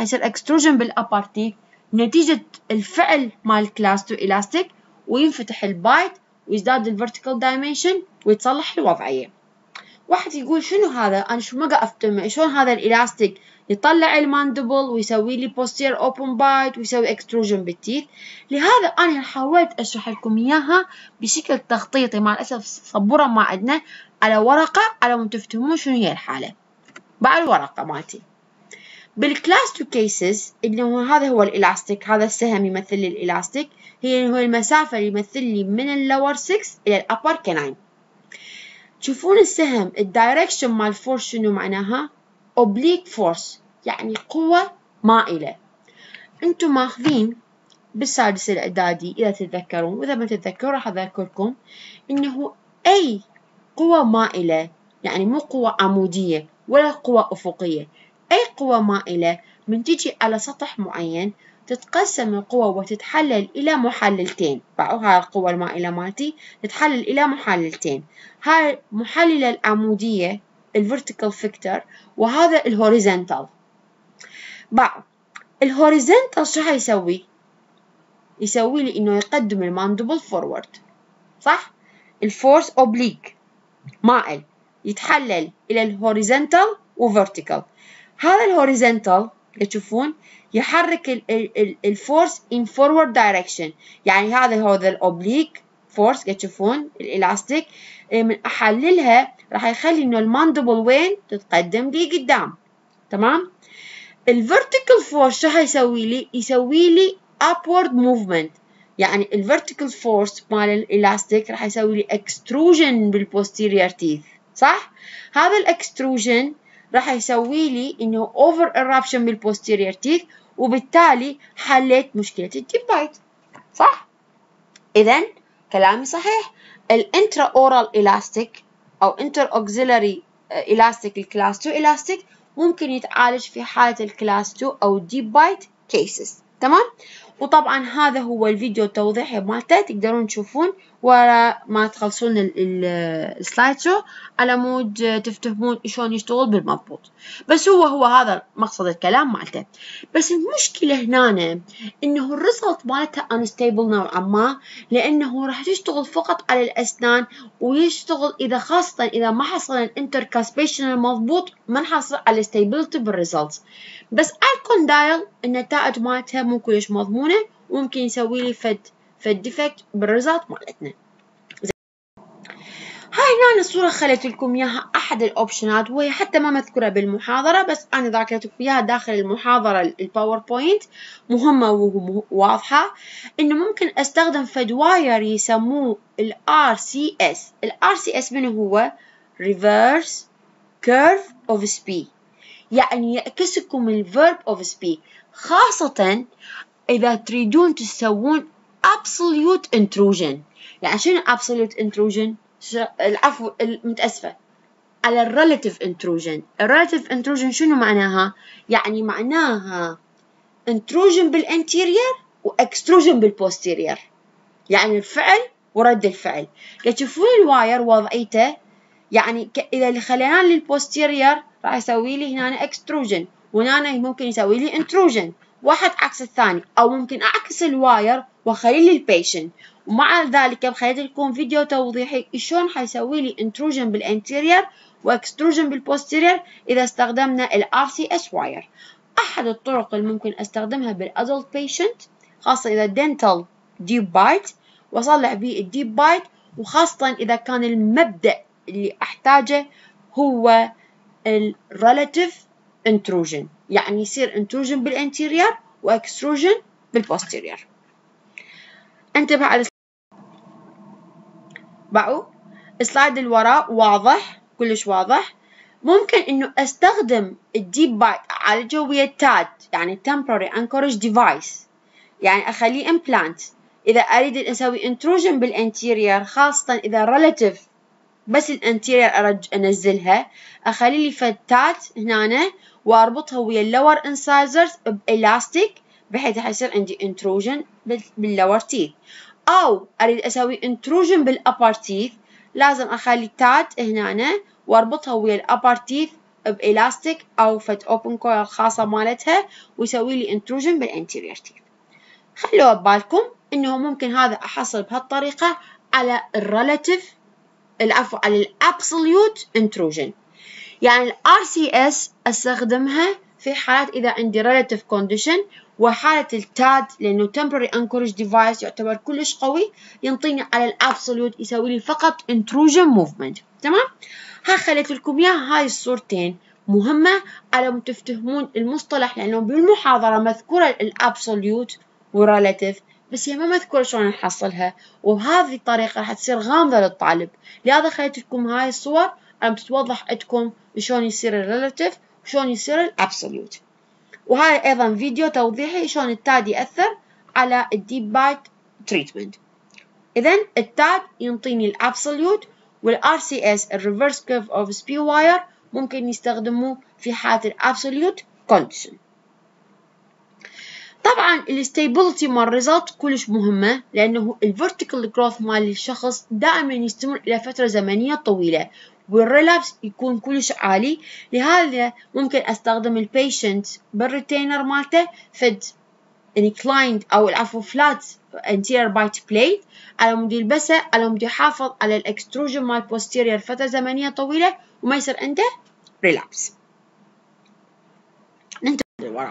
نتيجة الفعل مال class 2 elastic، وينفتح البايت ويزداد الvertical dimension ويتصلح الوضعية. واحد يقول شنو هذا؟ أنا شو ما قاعد أفهم شلون هذا الإلاستيك يطلع الماندبل ويسوي لي posterior open bite ويسوي extrusion بالتيث. لهذا أنا حاولت أشرح لكم إياها بشكل تخطيطي، مع الأسف صبورة ما عندنا على ورقة على ما تفهمون شنو هي الحالة بعد الورقة مالتي. بالكلاس 2 كيسز اللي هو هذا هو الإلاستيك، هذا السهم يمثل لي الإلاستيك، هو المسافة اللي يمثل لي من اللور 6 إلى الأبر كاناين. تشوفون السهم الدايركشن مال فورس شنو معناها؟ اوبليك فورس، يعني قوة مائلة. انتم ماخذين بالسادس الاعدادي اذا تتذكرون، واذا ما تتذكرون راح اذكركم انه اي قوة مائلة يعني مو قوة عمودية ولا قوة افقية، اي قوة مائلة من تجي على سطح معين تتقسم القوة وتتحلل إلى محللتين. هاي القوة المائلة مالتي تتحلل إلى محللتين، هاي المحللة العمودية الفيرتيكال فيكتور، وهذا الهوريزونتال. بعد الهوريزونتال شو هيسوي؟ يسوي لي إنه يقدم الماندبل فورورد، صح؟ الفورس أوبليك مائل يتحلل إلى الهوريزونتال وفيرتيكال. هذا الهوريزونتال تشوفون يحرك الفورس in forward direction، يعني هذا هو الأوبليك فورس تشوفون الإلاستيك من أحللها راح يخلي إنه الماندبل وين تتقدم لي قدام، تمام؟ الفيرتيكال فورس شو هيسوي لي؟ يسوي لي upward movement، يعني الفيرتيكال فورس مال الإلاستيك راح يسوي لي extrusion بالposterior teeth، صح؟ هذا الاكستروجن راح يسوي لي إنه over eruption بالposterior teeth، وبالتالي حليت مشكلة الديب بايت، صح؟ إذن كلامي صحيح. الانترا اورال إلاستيك أو انتر أوكسيلاري إلاستيك الكلاس 2 إلاستيك ممكن يتعالج في حالة الكلاس 2 أو deep bite cases. تمام. وطبعا هذا هو الفيديو التوضيحي مالته، تقدرون تشوفون ورا ما تخلصون السلايد شو على مود تفتهمون شلون يشتغل بالمضبوط. بس هو هذا مقصد الكلام مالته. بس المشكلة هنا انه الريزلت مالته unstable نوعا ما، لانه راح تشتغل فقط على الاسنان، ويشتغل اذا خاصة اذا ما حصل الانتركاسبيشن المضبوط ما نحصل على stability بالريزلت. بس على الكوندايل النتائج مالتها مو كلش مضمونة، وممكن يسوي لي فد ديفكت بالريزلت مالتنا. هاي هنا الصورة خليت لكم اياها احد الاوبشنات، وهي حتى ما مذكورة بالمحاضرة، بس انا ذاكرت لكم اياها داخل المحاضرة الباوربوينت، مهمة وواضحة. انه ممكن استخدم فد واير يسموه RCS. RCS منه هو Reverse Curve of Speed، يعني يعكسكم الverb of speak، خاصة إذا تريدون تسوون absolute intrusion. يعني شنو absolute intrusion؟ العفو متأسفة، على relative intrusion. relative intrusion شنو معناها؟ يعني معناها intrusion بالانتيرير واكستروجن بالبوستيرير، يعني الفعل ورد الفعل. تشوفون الواير وضعيته، يعني إذا اللي خليناه للبوستيرير راح يسوي لي هنا اكستروجن، وهنا ممكن يسوي لي انتروجن، واحد عكس الثاني. أو ممكن أعكس الواير وأخلي البيشنت. ومع ذلك خليت لكم فيديو توضيحي شلون حيسوي لي انتروجن بالانتيرير واكستروجن بالبوستيرير إذا استخدمنا ال RCS واير. أحد الطرق اللي ممكن أستخدمها بالأدلت بيشنت، خاصة إذا dental deep bite، وأصلح به الديب بايت، وخاصة إذا كان المبدأ اللي أحتاجه هو relative intrusion، يعني يصير intrusion بالانتيرير واكستروجن بالبوستيرير. انتبه على السلايد الوراء، واضح كلش واضح. ممكن انه استخدم الديب بايت اعالجه ويا تاد، يعني temporary anchorage device، يعني اخليه implant اذا اريد اسوي intrusion بالانتيرير، خاصة اذا relative بس الانتيرير انزلها، اخلي لي فتات هنا واربطها ويا اللور انسايزرز بالاستيك، بحيث حيصير عندي intrusion باللور تيث. او اريد اسوي intrusion بالابر تيث، لازم اخلي تات هنا واربطها ويا الابر تيث بالاستيك او فت اوبن كويل خاصة مالتها، ويسوي لي intrusion بالانتيرير تيث. خلوا ببالكم انه ممكن هذا احصل بهالطريقة على الريلاتيف، العفو، على الابسوليوت intrusion. يعني ال RCS استخدمها في حالات اذا عندي relative condition، وحالة التاد لانه temporary anchorage device يعتبر كلش قوي، ينطيني على الابسوليوت يسوي لي فقط intrusion movement. تمام. خليت لكم اياها هاي الصورتين مهمة على مود تفتهمون المصطلح، لانه بالمحاضرة مذكورة الابسوليوت وريلاتيف، بس هي ما مذكورة شلون نحصلها، وبهذه الطريقة راح تصير غامضة للطالب. لهذا خليت لكم هاي الصور عم تتوضح عندكم شلون يصير الريلاتيف وشلون يصير الابسوليوت. وهاي ايضا فيديو توضيحي شلون التاد يأثر على الديب بايت تريتمنت. اذن التاد ينطيني الابسوليوت، والار سي اس الريفرس كيرف اوف سبي واير ممكن يستخدموه في حالة الابسوليوت كونديشن. طبعا الستابيليتي مال ريزلت كلش مهمة، لأنه الفيرتيكال جروث مال الشخص دائما يستمر إلى فترة زمنية طويلة، والريلابس يكون كلش عالي. لهذا ممكن أستخدم البيشنت بالريتينر مالته فد inclined أو العفو flat anterior bite plate، على مود يلبسه على مود يحافظ على الاكستروجن مال posterior فترة زمنية طويلة وما يصير عنده ريلابس. ننتقل للوراء.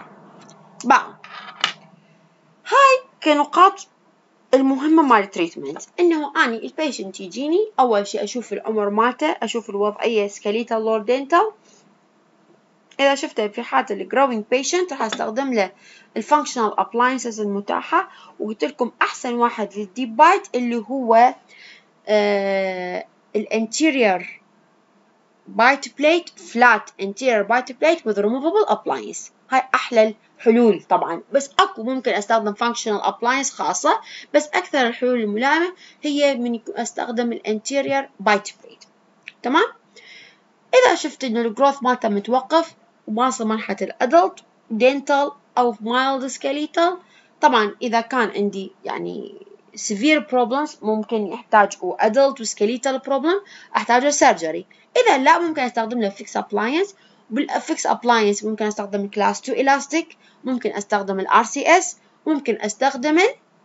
هاي كنقاط المهمة مال التريتمنت، انه اني البيشنت يجيني اول شيء اشوف العمر مالته، اشوف الوضعية سكليتال لور دينتال. اذا شفته في حالة الجروينج بيشنت راح استخدم له الفانكشنال ابلاينسز المتاحة، وقلت لكم احسن واحد للديب بايت اللي هو الانتيرير بايت بليت، فلات انتيرير بايت بليت with removable appliance. هاي احلى الحلول طبعا، بس اكو ممكن استخدم functional appliance خاصة، بس اكثر الحلول الملائمة هي من استخدم الانتيرير بايت بليت. تمام. اذا شفت ان الجروث مالته متوقف وواصل مرحلة الأدلت دينتال أو مايلد سكيليتال. طبعا إذا كان عندي يعني severe problems ممكن يحتاج adult وskeletal problem أحتاجه surgery. إذا لا ممكن أستخدم له fix appliance. بالfix appliance ممكن أستخدم class 2 elastic، ممكن أستخدم RCS، ممكن أستخدم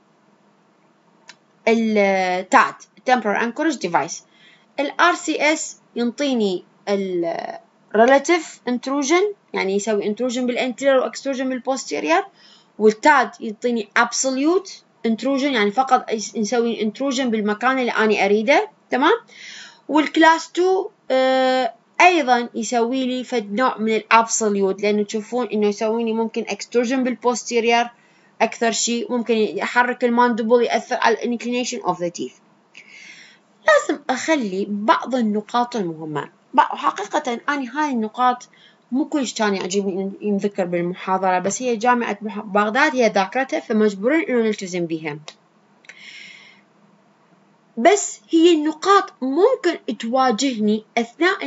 TAD temporal anchorage device. RCS ينطيني relative intrusion يعني يسوي intrusion بالanterior وextrusion بالposterior، والتاد يعطيني absolute intrusion يعني فقط نسوي intrusion بالمكان اللي أنا أريده. تمام. والكلاس 2 أيضا يسوي لي فد نوع من الابسوليوت، لأنه تشوفون إنه يسوي لي ممكن extrusion بالposterior أكثر شيء، ممكن يحرك الماندبل يأثر على inclination of the teeth. لازم أخلي بعض النقاط المهمة، وحقيقة أنا هاي النقاط مو كلش كان يعجبني ينذكر بالمحاضرة، بس هي جامعة بغداد هي ذاكرتها فمجبورين إنه نلتزم بها. بس هي النقاط ممكن تواجهني أثناء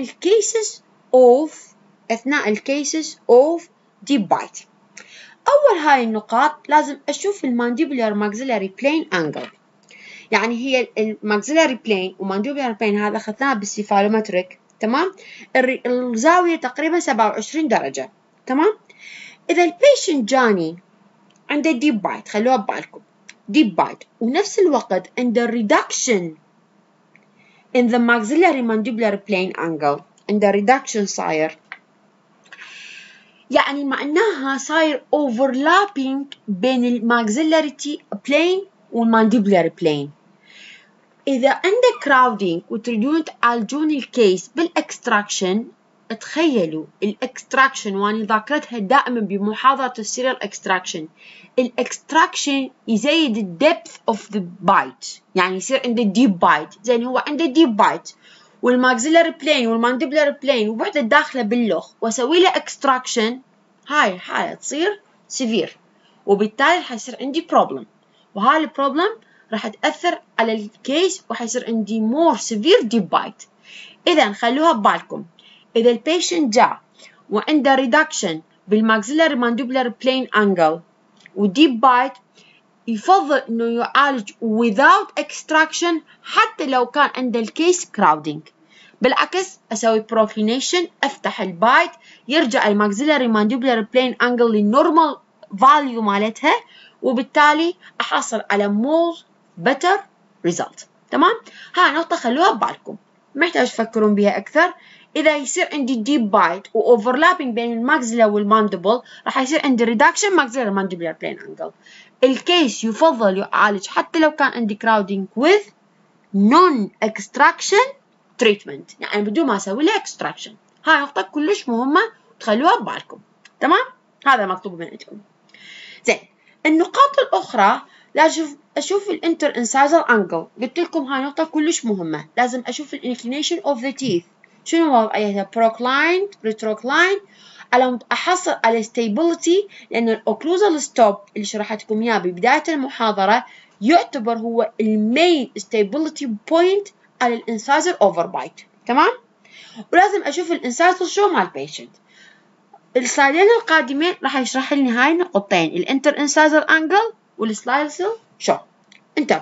الكيسز of deep bite. أول هاي النقاط لازم أشوف المانديبولار maxillary plane angle، يعني هي الماكسيلاري بلين ومانديبولار بلين هذا أخذناه بالسيفالومتريك. تمام. الزاوية تقريبا 27 درجة. تمام. إذا البيشنت جاني عنده ديب بايت، خلوها ببالكم ديب بايت، ونفس الوقت عنده reduction in the maxillary mandibular plane angle، عنده reduction صاير، يعني معناها صاير overlapping بين الماكسيلاري plane والمانديبولار plane. إذا عندك كراودينج وتريدون تعالجون الكيس بالإكستراكشن، تخيلوا الإكستراكشن وأنا ذاكرتها دائما بمحاضرة السيريال إكستراكشن. الإكستراكشن يزيد الدبث أوف ذا بايت، يعني يصير عنده ديب بايت. زين هو عنده ديب بايت والماكسيلاري بلين والمانديبولار بلين وبعد داخله باللخ وأسوي له إكستراكشن، هاي الحالة تصير سيفير، وبالتالي حيصير عندي بروبلم، وهاي البروبلم راح تأثر على الكيس وحيصير عندي more severe deep bite. إذا خلوها ببالكم، إذا البيشنت جاء وعنده reduction بالماكسيلاري مانديبولار بلين angle وديب بايت، يفضل إنه يعالج without extraction حتى لو كان عنده الكيس crowding. بالعكس أسوي proclination، أفتح البايت، يرجع الماكسيلاري مانديبولار بلين angle للنورمال value مالتها، وبالتالي أحصل على more better result. تمام. هاي نقطة خلوها ببالكم، محتاج تفكرون بها أكثر. إذا يصير عندي deep bite و overlapping بين الماكسيلا والماندبل، راح يصير عندي reduction maxillary mandibular plane angle. الكيس يفضل يعالج حتى لو كان عندي crowding with non-extraction treatment، يعني بدون ما أسوي له extraction. هاي نقطة كلش مهمة تخلوها ببالكم. تمام. هذا مطلوب من عندكم. زين، النقاط الأخرى لازم أشوف الانتر انسايزر أنجل. قلت لكم هاي نقطة كلش مهمة، لازم أشوف الانكلينيشن أوف ذا تيث شنو وضعيتها، بروكلاين ريتروكلاين، على أحصل على stability، لأن الأوكلوزال ستوب اللي شرحت لكم إياه ببداية المحاضرة يعتبر هو المين stability point على الانسايزر أوفر بايت. تمام. ولازم أشوف الانسايزر شو مال البيشنت. السلايدين القادمين راح يشرح لي هاي النقطتين، الانتر انسايزر انجل والسلايسل شو. انتبهوا.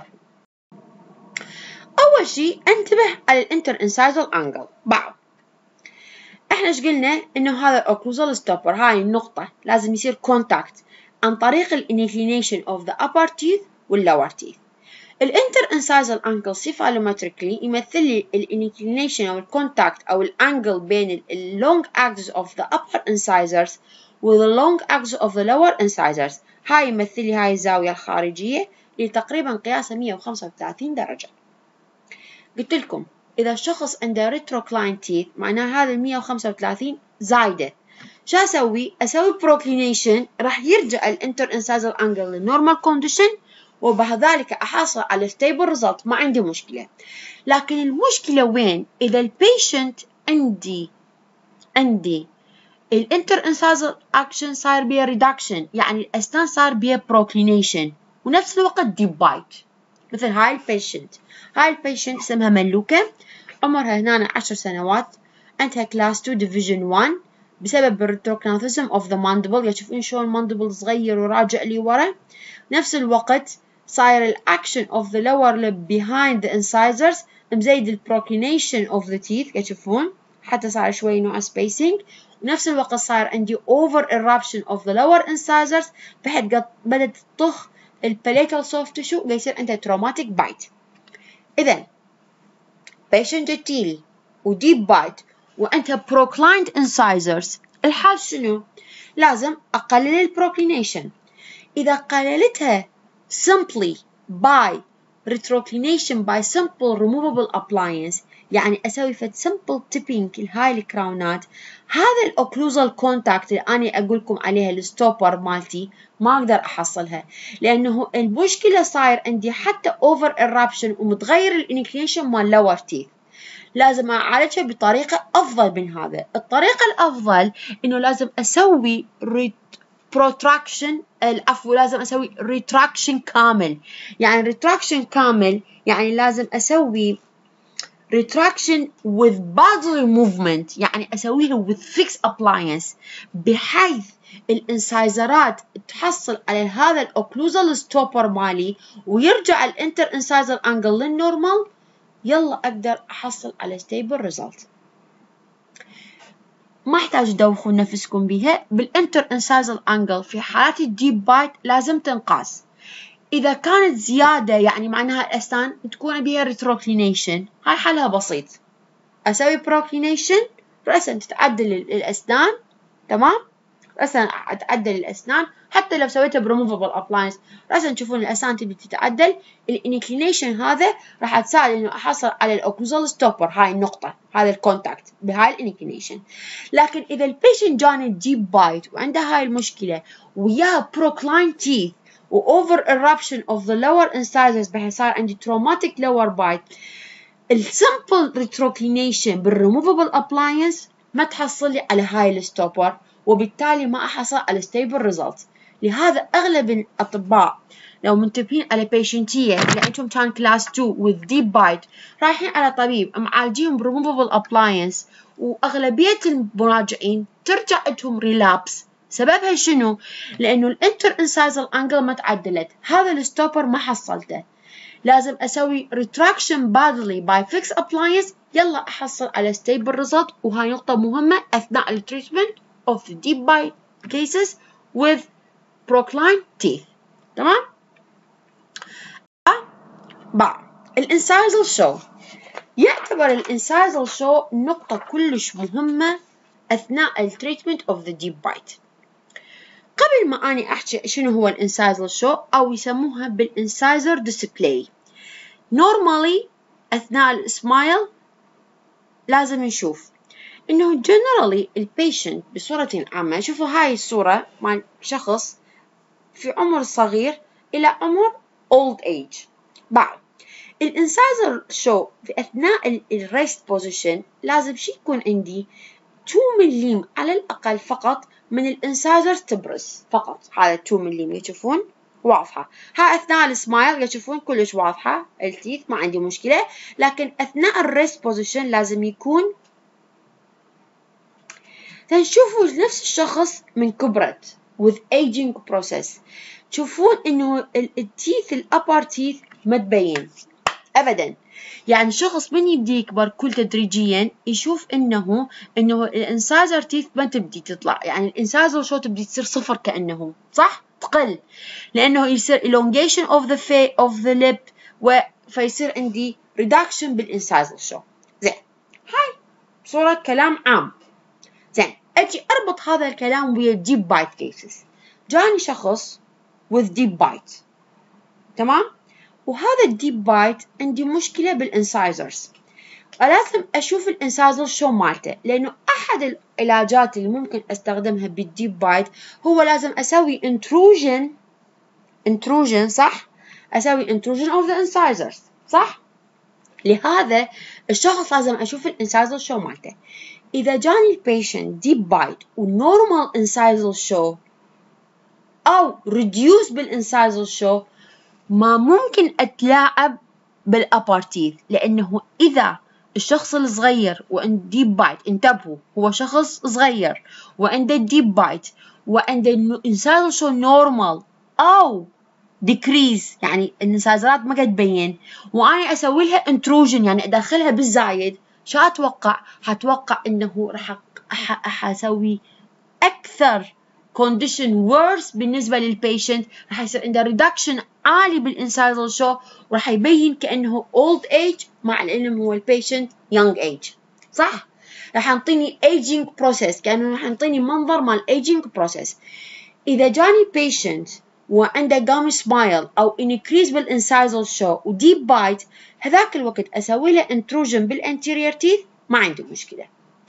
اول شيء انتبه على الانتر انسايزر انجل. بعض احنا ايش قلنا؟ انه هذا الاوكلوزال ستوبر، هاي النقطة لازم يصير كونتاكت عن طريق الانكلينيشن اوف ذا upper teeth والlower teeth. الانتر انسايزر انجل سيفالومتريكلي يمثل لي الانكلينيشن او الكونتاكت او الانجل بين اللونج axis of the upper incisors و the long axis of the lower incisors. هاي يمثل لي هاي الزاوية الخارجية اللي تقريبا قياسها 135 درجة. قلت لكم إذا الشخص عنده retrocline teeth معناه هذا 135 زايدة. شو أسوي؟ أسوي proclination، راح يرجع الانتر انسايزر انجل للنورمال كونديشن، وبذلك أحصل على stable result، ما عندي مشكلة. لكن المشكلة وين؟ إذا البيشنت عندي الانتر انسايزر اكشن صار بيه ريدكشن، يعني الأسنان صار بيه proclination ونفس الوقت ديب بايت. مثل هاي البيشنت اسمها ملوكة، عمرها هنا 10 سنوات، عندها كلاس 2 ديفيجن 1، بسبب الريتروكناثيزم of the mandible. تشوفون شلون الماندبل صغير وراجع لي ورا. نفس الوقت صاير الأكشن of the lower lip behind the incisors مزيد البروكلينيشن of the teeth. تشوفون حتى صار شوي نوع spacing. ونفس الوقت صار عندي over eruption of the lower incisors بحيث بدأت تطخ الباليتال soft tissue ويصير عنده traumatic bite. إذا patient جتيلي وديب بايت وعنده proclined incisors، الحال شنو؟ لازم أقلل البروكلينيشن. إذا قللتها simply by retroclination by simple removable appliance، يعني أسوي فد simple tipping لهاي الكراونات، هذا الأوكلوزال كونتاكت اللي أنا أقولكم عليها الستوبر مالتي ما أقدر أحصلها، لأنه المشكلة صاير عندي حتى over eruption ومتغير الانكليشن مال lower teeth. لازم أعالجها بطريقة أفضل من هذا. الطريقة الأفضل إنه لازم أسوي protraction، العفو لازم أسوي retraction كامل. يعني retraction كامل يعني لازم أسوي retraction with bodily movement، يعني أسويها with fixed appliance بحيث الانسايزرات تحصل على هذا الأوكلوزال ستوبر مالي ويرجع الانتر انسايزر انجل للنورمال، يلا أقدر أحصل على stable result. ما احتاج تدوخون نفسكم بيها. بالانتر انسايزر انجل في حالات الديب بايت لازم تنقاس. إذا كانت زيادة يعني معناها الأسنان تكون بيها ريتروكلينيشن، هاي حلها بسيط. أسوي بروكلينيشن رأسا تتعدل الأسنان، تمام؟ رأسا أتعدل الأسنان حتى لو سويتها بريموفبل أبلاينس، رأسا تشوفون الأسنان تبي تتعدل. الانكلينيشن هذا راح تساعد إنه أحصل على الأوكلوزال ستوبر، هاي النقطة، هذا الكونتاكت بهاي الانكلينيشن. لكن إذا البيشنت جاني ديب بايت وعنده هاي المشكلة وياها بروكلاين تيث و over eruption of the lower incisors بحيث صار عندي traumatic lower bite، السمبل retroclination بالremovable appliance ما تحصل لي على هاي الستوبر، وبالتالي ما أحصل على stable result. لهذا أغلب الأطباء لو منتبهين على بيشنتية اللي عندهم كان كلاس 2 with deep bite رايحين على طبيب معالجيهم removable appliance، وأغلبية المراجعين ترجع عندهم relapse. سببها شنو؟ لأنه الانتر انسايزر انجل ما تعدلت، هذا الستوبر ما حصلته. لازم أسوي retraction badly by fixed appliance، يلا أحصل على stable result. وهاي نقطة مهمة أثناء التريتمنت of the deep bite cases with proclined teeth. تمام؟ الانسايزل شو. يعتبر الانسايزل شو نقطة كلش مهمة أثناء التريتمنت of the deep bite. قبل ما أني أحكي شنو هو الانسايزل شو أو يسموها بالانسايزر ديسبلاي، normally أثناء السمايل لازم نشوف إنه generally البيشنت بصورة عامة. شوفوا هاي الصورة مع شخص في عمر صغير إلى عمر old age. بعد الانسايزر شو في أثناء الريست بوزيشن لازم شي يكون عندي 2 ملم على الأقل فقط من الانسايزر تبرز فقط. هذا 2 ملم يشوفون واضحة. ها أثناء السمايل يشوفون كلش واضحة التيث ما عندي مشكلة، لكن أثناء الريست بوزيشن لازم يكون. تنشوفوا نفس الشخص من كبرت with aging process، تشوفون إنه التيث الأبر تيث ما تبين أبدا. يعني شخص من يبدي يكبر كل تدريجيا يشوف إنه الانسايزر تيث ما تبدي تطلع، يعني الانسايزر شو تبدي تصير صفر كأنه صح تقل، لأنه يصير elongation of the lip فيصير عندي reduction بالانسايزر شو. زين هاي صورة كلام عام. زين أجي أربط هذا الكلام ويا deep bite cases. جاني شخص with deep bite، تمام؟ وهذا الديب بايت عندي مشكلة بالانسايزرز، ولازم أشوف الانسايزر شو مالته، لأنه أحد العلاجات اللي ممكن أستخدمها بالديب بايت هو لازم أسوي intrusion صح؟ أسوي intrusion of the incisors صح؟ لهذا الشخص لازم أشوف الانسايزر شو مالته. إذا جاني البيشنت ديب بايت ونورمال انسايزر شو أو reduce بالانسايزر شو، ما ممكن أتلاعب بالأبر تيث، لأنه إذا الشخص الصغير وعنده ديب بايت، انتبهوا هو شخص صغير وعنده ديب بايت وعنده الانسايزر شو نورمال او ديكريز، يعني الانسايزرات ما قد تبين، وانا اسوي لها انتروجن يعني ادخلها بالزايد، شو اتوقع؟ هتوقع انه راح اسوي اكثر condition worse بالنسبة للبيشنت، راح يصير عنده reduction عالي بالانسايزر شو، وراح يبين كأنه old age مع العلم هو البيشنت young age، صح؟ راح ينطيني aging process، كأنه راح ينطيني منظر مال aging process. إذا جاني patient وعنده gum smile أو increase بالانسايزر شو وديب بايت، هذاك الوقت أسوي له intrusion بالانتيريور تيث، ما عندي مشكلة.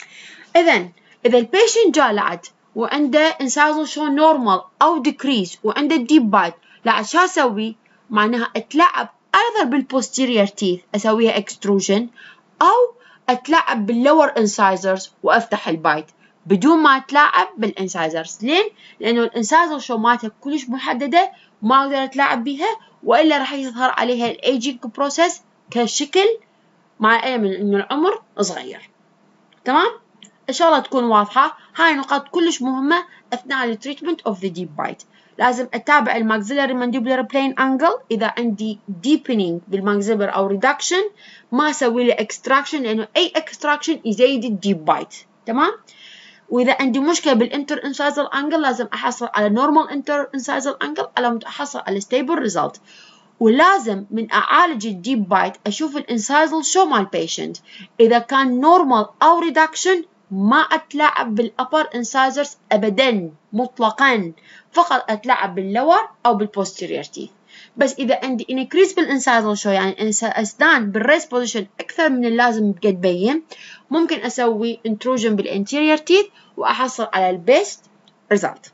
إذا البيشنت جاء لعد وعنده انسايزر شو نورمال أو ديكريز وعنده ديب بايت، لعد شو أسوي؟ معناها أتلعب either بالبوستيريور تيث أسويها اكستروجن، أو أتلعب باللور انسايزرز وأفتح البايت بدون ما أتلاعب بالانسايزرز. لين؟ لأنه الانسايزر شو مالتها كلش محددة ما أقدر أتلاعب بيها، وإلا راح يظهر عليها الايجينج بروسيس كشكل مع العلم إنه العمر صغير. تمام؟ إن شاء الله تكون واضحة. هاي نقاط كلش مهمة أثناء التريتمنت أوف ذا ديب بايت. لازم أتابع الماكسيلاري مانديبولار بلين أنجل، إذا عندي deepening بالماكسيلر أو reduction ما أسوي له extraction، لأنه أي extraction يزيد الديب بايت. تمام؟ وإذا عندي مشكلة بالانتر انسايزر أنجل لازم أحصل على normal انتر انسايزر أنجل، على أحصل على stable result. ولازم من أعالج الديب بايت أشوف الانسايزر شو مال patient، إذا كان normal أو reduction ما أتلاعب بالأبر انسايزرز أبدا مطلقا، فقط أتلاعب باللور أو بالبوستيريور تيث. بس إذا عندي انكريز بالانسايزر شو، يعني أسنان بالريس بوزيشن أكثر من اللازم قد بين، ممكن أسوي انتروجن بالانتيريور تيث وأحصل على البيست ريزلت.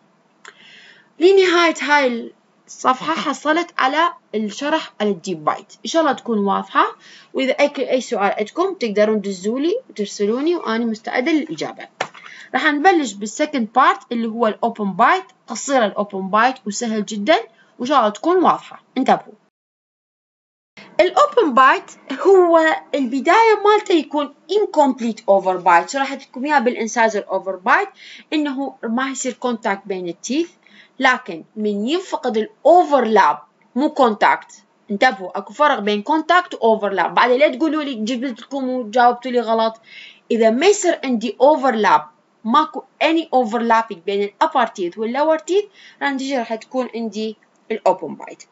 لنهاية هاي الصفحة حصلت على الشرح على الديب بايت، إن شاء الله تكون واضحة. وإذا أي سؤال عندكم تقدرون تدزولي وترسلوني وأنا مستعدة للإجابة. راح نبلش بالسكند بارت اللي هو الأوبن بايت، قصير الأوبن بايت وسهل جدا وإن شاء الله تكون واضحة. انتبهوا، الأوبن بايت هو البداية مالته يكون incomplete over bite. شرحت لكم إياها بالانسايزر over bite إنه ما يصير كونتاكت بين التيث، لكن من ينفقد الأوفرلاب مو كونتاكت. انتبهوا، اكو فرق بين كونتاكت واوفرلاب. بعدين لا تقولوا لي جبت لكم وجاوبتوا لي غلط. اذا ما يصير عندي اوفرلاب، ماكو اني اوفرلابينج بين الابر تيث واللور تيث، النتيجه راح تكون عندي الاوبن بايت.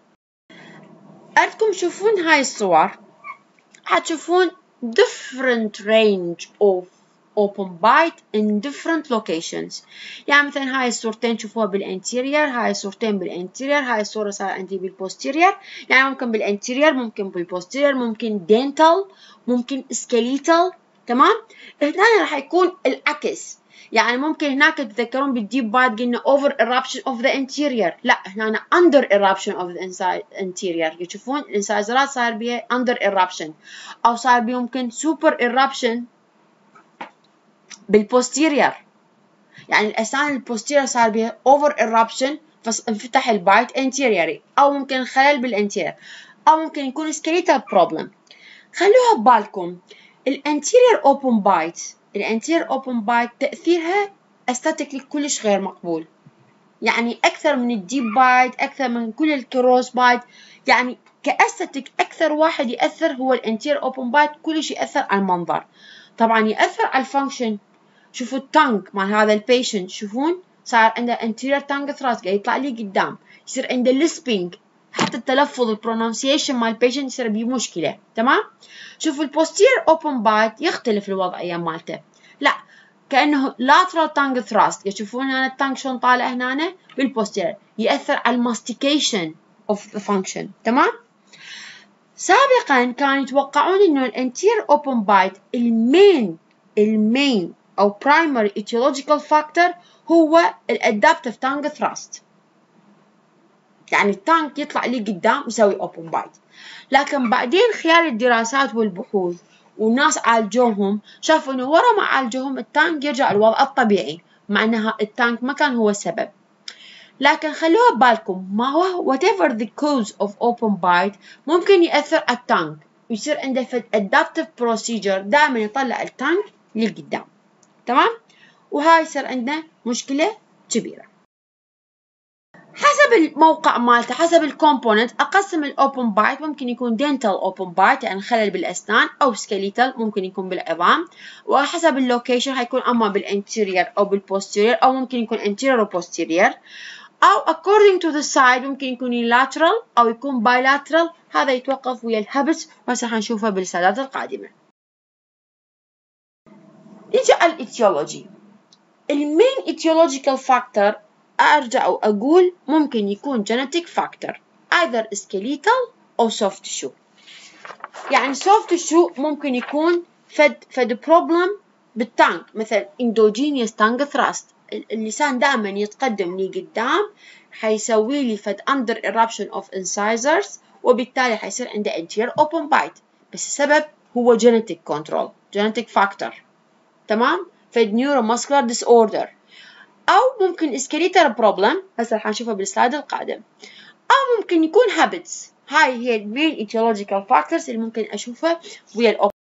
أردكم تشوفون هاي الصور، حتشوفون different range of open bite in different locations. يعني مثلا هاي الصورتين تشوفوها بالانتيرير، هاي الصورتين بالانتيرير، هاي الصورة صار عندي بالبوستيرير. يعني ممكن بالانتيرير، ممكن بالبوستيرير، ممكن دينتال، ممكن سكيليتال. تمام؟ هنا راح يكون العكس، يعني ممكن هناك تتذكرون بالديب بايت قلنا over eruption of the interior، لا هنا under eruption of the interior. تشوفون الانسايزرات صار بيها under eruption، أو صار بيه ممكن super eruption بالبوستيرير، يعني الأسنان البوستيرير صار بيها over eruption فانفتح البايت anteriorly، أو ممكن خلل بالانتيرير، أو ممكن يكون skeletal problem. خلوها ببالكم الانتيرير open bite، الانتيرير open bite تأثيرها aesthetically كلش غير مقبول، يعني أكثر من الديب بايت، أكثر من كل الكروس بايت. يعني كأستاتيك أكثر واحد يأثر هو الانتيرير open bite، كلش يأثر على المنظر، طبعا يأثر على الفانكشن. شوفوا التانج مال هذا البيشنت، شوفون صار عنده anterior tongue thrust قاعد يطلع لي قدام، يصير عنده lisping، حتى التلفظ البرونونسيشن مال البيشنت يصير بيه مشكلة. تمام؟ شوفوا البوستير اوبن بايت يختلف الوضعية مالته، لا كأنه lateral tongue thrust. تشوفون هنا التانج شلون طالع هنا بالبوستير، يأثر على الماستيكيشن of the function. تمام؟ سابقا كانوا يتوقعون انه الانتير اوبن بايت المين أو primary etiological factor هو الادابتيف تانج ثراست، يعني التانك يطلع لي قدام يسوي open bite. لكن بعدين خلال الدراسات والبحوث والناس عالجوهم شافوا إنه ورا ما عالجوهم التانك يرجع الوضع الطبيعي، مع إنها التانك ما كان هو السبب. لكن خلوها بالكم، ما هو whatever the cause of open bite ممكن يأثر على التانك، ويصير عنده فد adaptive procedure دائما يطلع التانك للقدام. تمام؟ وهاي يصير عندنا مشكلة كبيرة. حسب الموقع مالته، حسب الكومبوننت، اقسم الاوبن بايت ممكن يكون دينتال اوبن بايت يعني خلل بالاسنان، او سكيليتال ممكن يكون بالعظام، وحسب اللوكيشن حيكون اما بالانتيرير او بالبوستيرير، او ممكن يكون انتيرير وبوستيرير، او according to the side ممكن يكون lateral او يكون bilateral. هذا يتوقف ويا الهابتس وهسه حنشوفها بالسلايدات القادمة. نيجي على الاتيولوجي. المين etiological factor أرجع وأقول ممكن يكون genetic factor either skeletal أو soft tissue. يعني soft tissue ممكن يكون فد problem بالتانك، مثل endogenous tongue thrust، اللسان دائما يتقدم لي قدام، حيسوي لي فد under eruption of incisors، وبالتالي حيصير عنده anterior open bite، بس السبب هو genetic control genetic factor. تمام؟ فد neuromuscular disorder، أو ممكن skeletal problem هسه حنشوفها بالسلايد القادم، أو ممكن يكون habits. هاي هي المين etiological factors اللي ممكن أشوفها ويا الأوبن.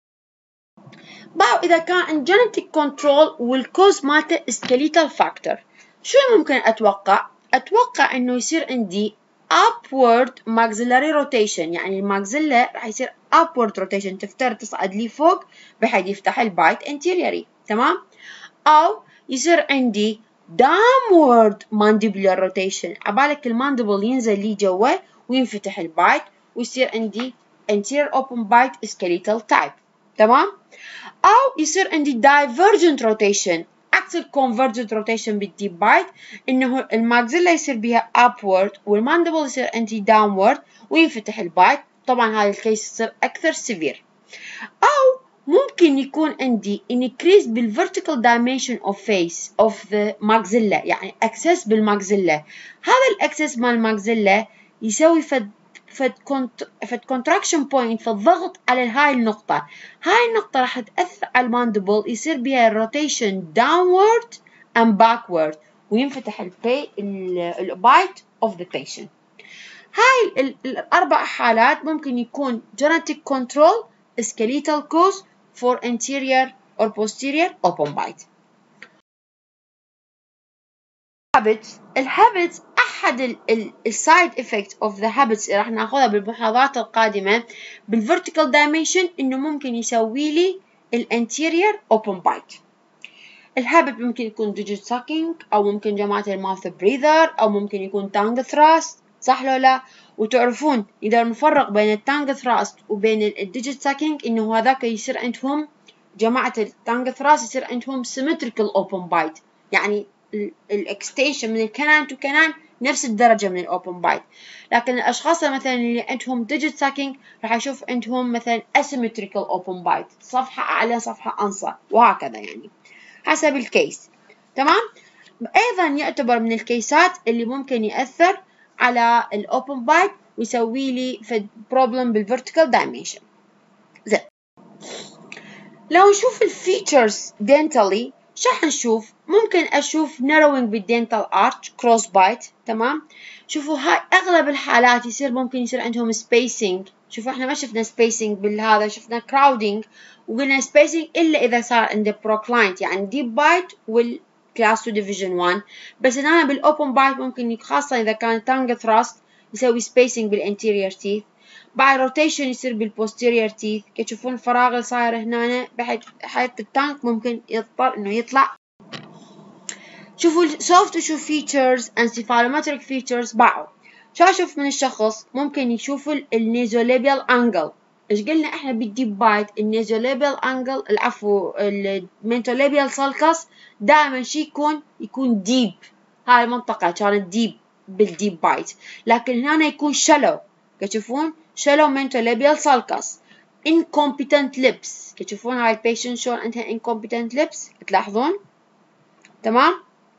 إذا كان عند genetic control والكوز مالته skeletal factor، شو ممكن أتوقع؟ أتوقع إنه يصير عندي upward maxillary rotation، يعني الماكسيلا راح يصير upward rotation، تفترض تصعد لي فوق بحيث يفتح البايت anteriorly. تمام؟ أو يصير عندي downward mandibular rotation، عبالك الماندبل ينزل لي جوا وينفتح البايت ويصير عندي anterior open bite skeletal type. تمام؟ أو يصير عندي divergent rotation عكس convergent rotation بالديب بايت، إنه الماكسيلا يصير بها upward والماندبل يصير عندي downward وينفتح البايت. طبعا هذا الكيس يصير أكثر severe. أو ممكن يكون عندي increase بالvertical dimension of face of the maxilla، يعني access بالماكسيلا. هذا الأكسس مال الماكسيلا يسوي فد contraction point، فالضغط على هاي النقطة. هاي النقطة راح تأثر على الماندبل، يصير بها rotation downward and backward وينفتح البايت of the patient. هاي الأربع حالات ممكن يكون genetic control skeletal cause for anterior or posterior open bite. الhabits أحد side effects of the habits اللي راح ناخذها بالمحاضرات القادمة بالvertical dimension، إنه ممكن يسوي لي anterior open bite. الhabit ممكن يكون digit sucking، أو ممكن جماعة mouth breather، أو ممكن يكون tongue thrust، صح لو لا؟ وتعرفون إذا نفرق بين التانج ثراست وبين الديجيت ساكينج، إنه هذاك يصير عندهم جماعة التانج ثراست يصير عندهم symmetrical open bite، يعني الاكستنشن من الكنان تو كنان نفس الدرجة من الأوبن بايت. لكن الأشخاص مثلا اللي عندهم ديجيت ساكينج راح أشوف عندهم مثلا asymmetrical open bite، صفحة أعلى صفحة أنصى وهكذا، يعني حسب الكيس. تمام؟ أيضا يعتبر من الكيسات اللي ممكن يأثر على الأوبن بايت ويسوي لي في بروبلم بالفيرتيكال دايمنشن. زين، لو نشوف الفيتشرز دينتالي شو حنشوف؟ ممكن أشوف narrowing بالدينتال arch cross bite. تمام؟ شوفوا هاي أغلب الحالات ممكن يصير عندهم spacing. شوفوا إحنا ما شفنا spacing بالهذا، شفنا crowding وقلنا spacing إلا إذا صار عنده proclined يعني deep bite class 2 division 1. بس هنا بالopen bite ممكن خاصة إذا كان tongue thrust يسوي spacing بالanterior teeth، بعد rotation يصير بالposterior teeth. كتشوفون الفراغ اللي صاير هنا بحيث التانك ممكن يضطر إنه يطلع. شوفوا soft tissue features and cephalometric features. بعض شو أشوف من الشخص؟ ممكن يشوفوا النيزولابيال angle. إيش قلنا إحنا بالديب بايت النيزولابيال أنجل، العفو المنتولابيال سالكس دائما شي يكون ديب. هاي المنطقة كانت ديب بالديب بايت، لكن هنا يكون شلو. كتشوفون شلو منتولابيال سالكس. incompetent lips، كتشوفون هاي البيشنت شلون عندها incompetent lips تلاحظون. تمام؟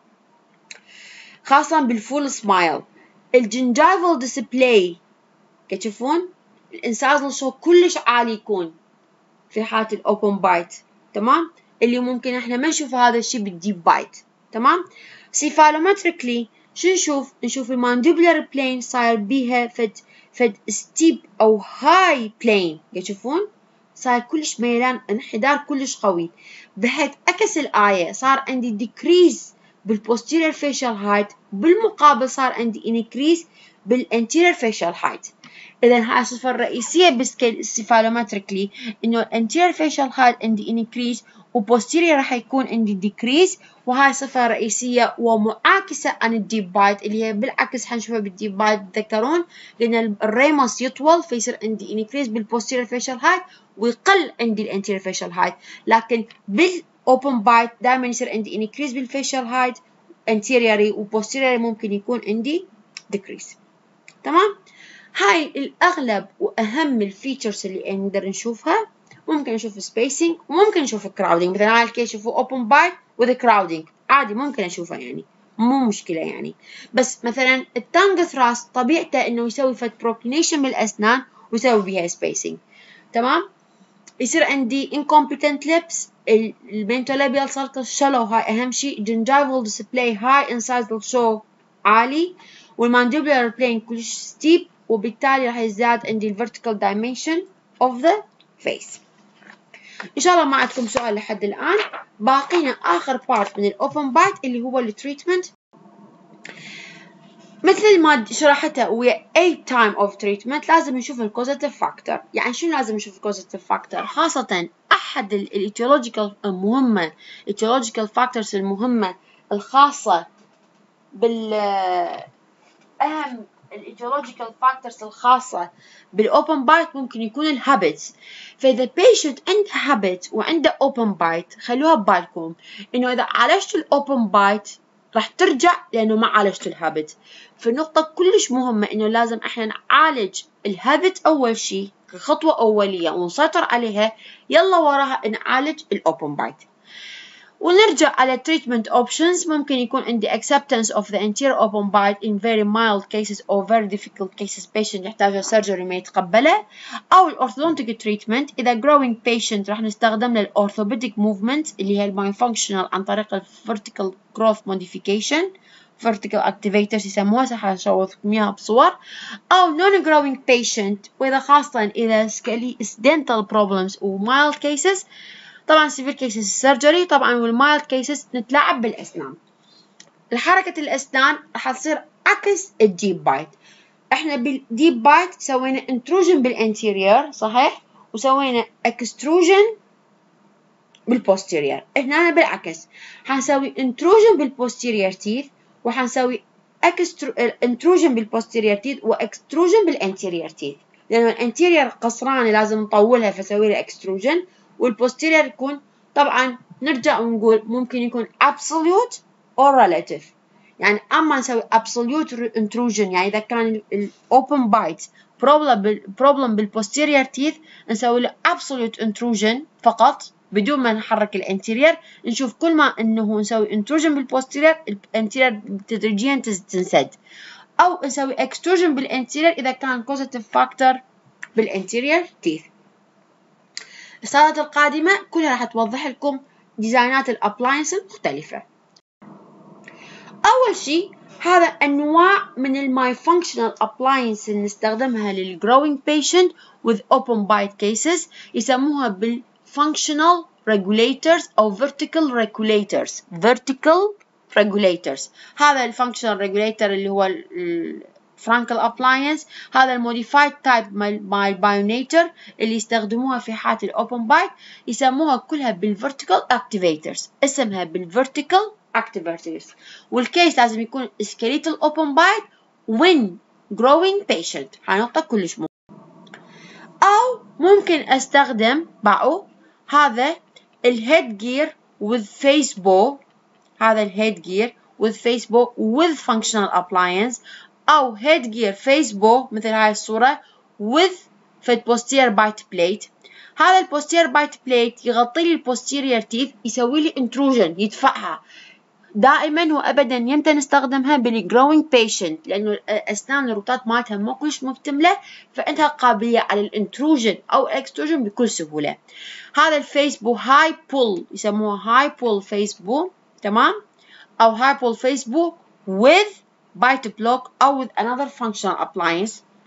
خاصة بالفول سمايل. الجنجايفال ديسبلاي كتشوفون الانسازل شو كلش عالي يكون في حالة الأوبن بايت. تمام؟ اللي ممكن احنا ما نشوف هذا الشيء بالديب بايت. تمام؟ سيفالومتريكلي شو نشوف المانديبولار بلين صاير بيها فد فد ستيب أو هاي بلين، تشوفون صار كلش ميلان انحدار كلش قوي، بحيث عكس الآية صار عندي decrease بالposterior facial height، بالمقابل صار عندي increase بالanterior facial height. إذا هاي الصفة الرئيسية بالسكيل السيفالومتريكلي إنه anterior facial height عندي increase وposterior راح يكون عندي decrease، وهاي صفة رئيسية ومعاكسة عن الديب بايت اللي هي بالعكس حنشوفها بالديب بايت. تذكرون لأن الريموس يطول فيصير عندي increase بالposterior facial height ويقل عندي الانتيريور facial height، لكن بالاوبن بايت دائما يصير عندي increase بالfacial height anteriorly وposteriorly ممكن يكون عندي decrease. تمام؟ هاي الأغلب وأهم الفيتشرز اللي نقدر نشوفها. ممكن نشوف spacing وممكن نشوف crowding، مثلا هاي الكيس شوفوا open bite with crowding عادي ممكن أشوفها يعني مو مشكلة يعني. بس مثلا التانج ثراس طبيعته إنه يسوي فد propination بالأسنان ويسوي بيها spacing. تمام؟ يصير عندي incompetent lips، المنتولابيال sulcus shallow، هاي أهم شيء. gingival display high incisal show عالي، والmandibular plane كلش steep، وبالتالي راح يزداد عندي vertical dimension of the face. إن شاء الله ما عندكم سؤال لحد الآن. باقينا آخر part من الأوبن بايت اللي هو التريتمنت. مثل ما شرحته ويا أي time of treatment لازم نشوف الكوزاتيف فاكتور. يعني شنو لازم نشوف الكوزاتيف فاكتور؟ خاصة أحد الإيتيولوجيكال المهمة، الإيتيولوجيكال فاكتورز المهمة الخاصة أهم الإيتيولوجيكال فاكتورز الخاصة بالأوبن بايت ممكن يكون الهابتس. فإذا patient عنده هابت وعنده أوبن بايت خلوها ببالكم إنه إذا عالجت الأوبن بايت راح ترجع لأنه ما عالجت الهابت. فالنقطة كلش مهمة إنه لازم إحنا نعالج الهابت أول شيء كخطوة أولية ونسيطر عليها، يلا وراها نعالج الأوبن بايت. ونرجع على treatment options. ممكن يكون عندي acceptance of the anterior open bite in very mild cases or very difficult cases patient يحتاج surgery ما يتقبله، أو الأورثودونتيك treatment إذا growing patient راح نستخدم له الأورثوبيديك movement اللي هي المايفانكشنال عن طريق vertical growth modification vertical activators يسموها، راح أشوفكم إياها بصور. أو non growing patient وإذا خاصة إذا dental problems و mild cases طبعا severe cases surgery طبعا، والmild cases نتلاعب بالأسنان. الحركة الأسنان راح تصير عكس الديب بايت. احنا بالديب بايت سوينا intrusion بالانتيريور صحيح، وسوينا extrusion بالبوستيريور. هنا بالعكس حنسوي intrusion بالبوستيريور teeth وحنسوي intrusion بالبوستيريور teeth واكستروجن بالانتيريور teeth، لأنه الانتيريور قصرانة لازم نطولها فسوي له extrusion، والبوستيريور يكون طبعا نرجع ونقول ممكن يكون absolute or relative. يعني أما نسوي absolute intrusion يعني إذا كان open bite problem بالposterior teeth نسوي له absolute intrusion فقط بدون ما نحرك الانتيريور. نشوف كل ما إنه نسوي intrusion بالposterior الانتيريور تدريجيا تنسد، أو نسوي extrusion بالانتيريور إذا كان causative factor بالانتيريور teeth. السلايدات القادمة كلها راح توضح لكم ديزاينات الابلاينس المختلفة. أول شيء هذا أنواع من الماي فانكشنال appliance اللي نستخدمها للgrowing patient with open bite cases يسموها بالfunctional regulators أو vertical regulators. هذا الfunctional regulator اللي هو فرانكل appliance، هذا الموديفايد تايب مال بايونيتر اللي يستخدموها في حالة الأوبن بايت يسموها كلها بالفيرتيكال activators، اسمها بالفيرتيكال activators. والكيس لازم يكون skeletal open bite when growing patient. هاي نقطة كلش مهمة. أو ممكن أستخدم هذا الهيد جير with face bow، هذا الهيد جير with face bow with functional appliance، أو head gear face bow مثل هاي الصورة with posterior bite plate. هذا البوستير بايت بليت يغطي لي البوستيريور تيث، يسوي لي intrusion يدفعها. دائما وأبدا يمتى نستخدمها بالجروينج بيشنت لأنه أسنان الروتات مالتها مو كلش مكتملة، فعندها قابلية على الانتروجن أو الاكستروجن بكل سهولة. هذا الفيس بو هاي بول يسموها هاي بول فيس بو، تمام، أو هاي بول فيس بو with bite block أو with another functional appliance.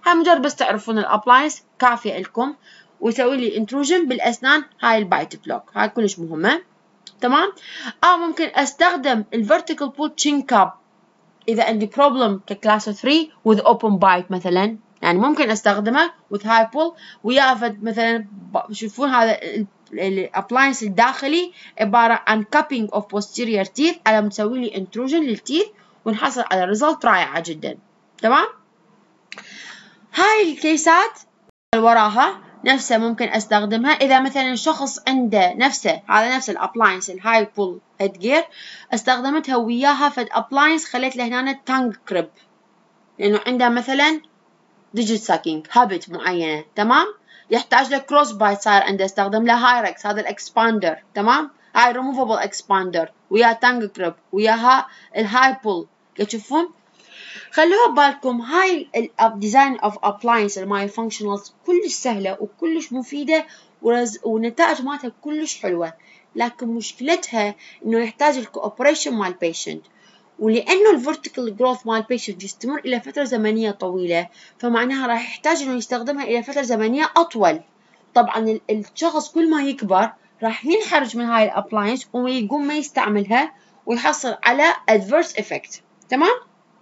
هاي مجرد بس تعرفون الابلاينس كافية لكم، ويسوي لي انتروجن بالاسنان. هاي البايت بلوك هاي كلش مهمة. تمام. ممكن استخدم الفيرتيكال بول تشين كاب اذا عندي بروبلم ككلاس 3 with open bite مثلا، يعني ممكن استخدمه with high pull ويا مثلا. شوفون هذا الابلاينس الداخلي عبارة عن cupping of posterior teeth على مسوي لي intrusion للتيث، ونحصل على ريزلت رائعة جدا. تمام. هاي الكيسات وراها نفسها ممكن استخدمها اذا مثلا شخص عنده نفسه هذا نفس الابلاينس الهاي بول هيد جير، استخدمتها وياها فد ابلاينس خليت له هنا تانج كريب، لانه عنده مثلا ديجيت ساكينج هابت معينه. تمام. يحتاج له كروس بايت صار عنده، استخدم له هايركس هذا الاكسباندر. تمام. هاي ريموفبل اكسباندر ويا تانج كريب وياها الهاي بول. تشوفون خلوها ببالكم هاي الديزاين اوف ابلاينس الماي فانكشنالز كلش سهله وكلش مفيده والنتائج مالتها كلش حلوه، لكن مشكلتها انه يحتاج الكوبريشن مال البيشنت، ولانه الفيرتيكال جروث مال البيشنت يستمر الى فتره زمنيه طويله، فمعناها راح يحتاج انه يستخدمها الى فتره زمنيه اطول. طبعا الشخص كل ما يكبر راح ينحرج من هاي الابلاينس ويقوم ما يستعملها ويحصل على adverse effect. تمام.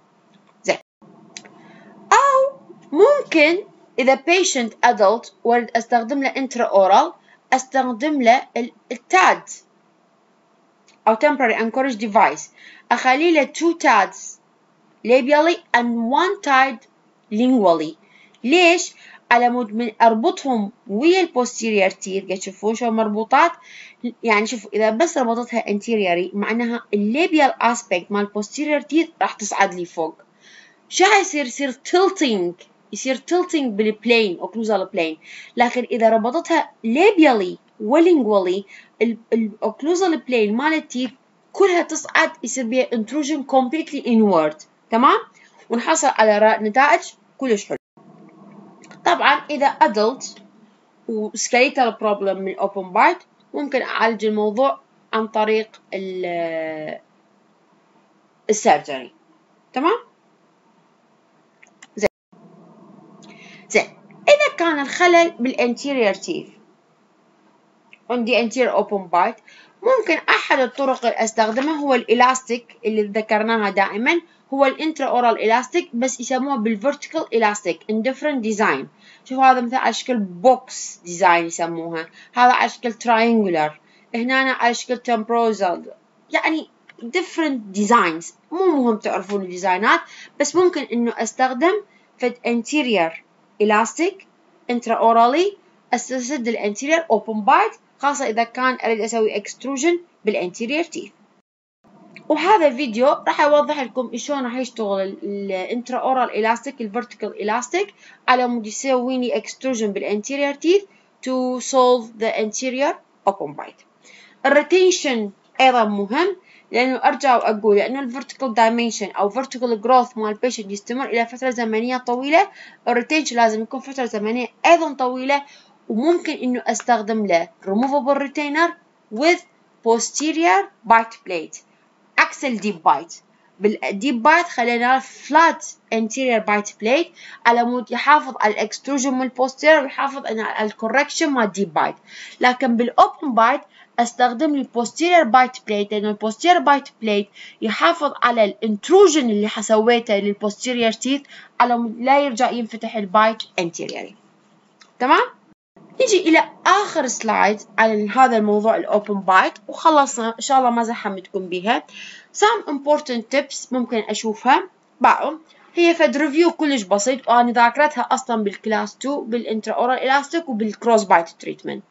ممكن إذا patient adult وارد أستخدم له intraoral، أستخدم له التاد أو temporary anchorage device، أخلي له 2 tads labially and 1 tad lingually. ليش؟ على مود من أربطهم ويا البوستيريور teeth. تشوفون شو مربوطات؟ يعني شوفوا إذا بس ربطتها anteriorly معناها الليبيال aspect مال posterior teeth راح تصعد لي فوق. شو يصير tilting، يصير tilting بالبلين occlusal plane. لكن إذا ربطتها labially وlingually الocclusal plane مال التيث كلها تصعد، يصير بها intrusion completely inward. تمام. ونحصل على نتائج كلش حلوة. طبعا إذا adult وskeletal problem من open bite ممكن أعالج الموضوع عن طريق السيرجري. تمام. زين. إذا كان الخلل بالانتيريور تيث عندي anterior open bite، ممكن أحد الطرق اللي أستخدمها هو الإلاستيك اللي ذكرناها دائما، هو الانترا أورال إلاستيك، بس يسموه بالفيرتيكال إلاستيك in different design. شوف هذا مثل على شكل بوكس ديزاين يسموها، هذا على شكل triangular، هنا على شكل temporal، يعني different designs. مو مهم تعرفون الديزاينات، بس ممكن إنه أستخدم في anterior elastic intraorally أسد الانتيريور open bite، خاصة إذا كان أريد أسوي extrusion بالانتيريور teeth. وهذا الفيديو راح يوضح لكم شلون راح يشتغل الانتراورال elastic الفيرتيكال elastic على مود يسويني extrusion بالانتيريور teeth to solve the anterior open bite. الريتينشن أيضا مهم، لأنه أرجع وأقول لأنه الفيرتيكال دايمنشن أو فيرتيكال جروث مال البيشنت يستمر إلى فترة زمنية طويلة، الريتينشن لازم يكون فترة زمنية أيضا طويلة، وممكن إنه أستخدم له removable retainer with posterior bite plate عكس الديب بايت. بالديب بايت خلينا flat anterior bite plate على مود يحافظ على الاكستروجن من البوستيريور ويحافظ على الكوركشن مال الديب بايت. لكن بالاوبن بايت استخدم لي posterior bite plate، لأن posterior bite plate يحافظ على الانتروجن اللي سويته للposterior teeth على مود لا يرجع ينفتح البايت anteriorly. تمام. نيجي إلى آخر سلايد عن هذا الموضوع الأوبن بايت وخلصنا إن شاء الله ما زحمتكم بيها. some important tips ممكن أشوفها باعوا، هي فد ريفيو كلش بسيط وأنا ذاكرتها أصلا بالكلاس 2 بالانترا أورال إلاستيك وبالكروس بايت تريتمنت.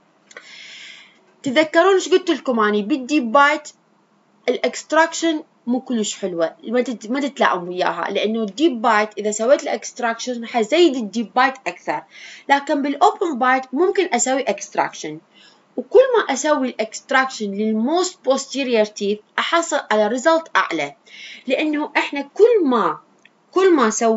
تذكرون إيش قلت لكم أني بالديب بايت الإكستراكشن مو كلش حلوة، ما تتلاعبوا وياها، لأنه الديب بايت إذا سويت الإكستراكشن حزيد الديب بايت أكثر. لكن بالأوبن بايت ممكن أسوي إكستراكشن، وكل ما أسوي الإكستراكشن للموست بوستيريور تيث أحصل على ريزلت أعلى، لأنه إحنا كل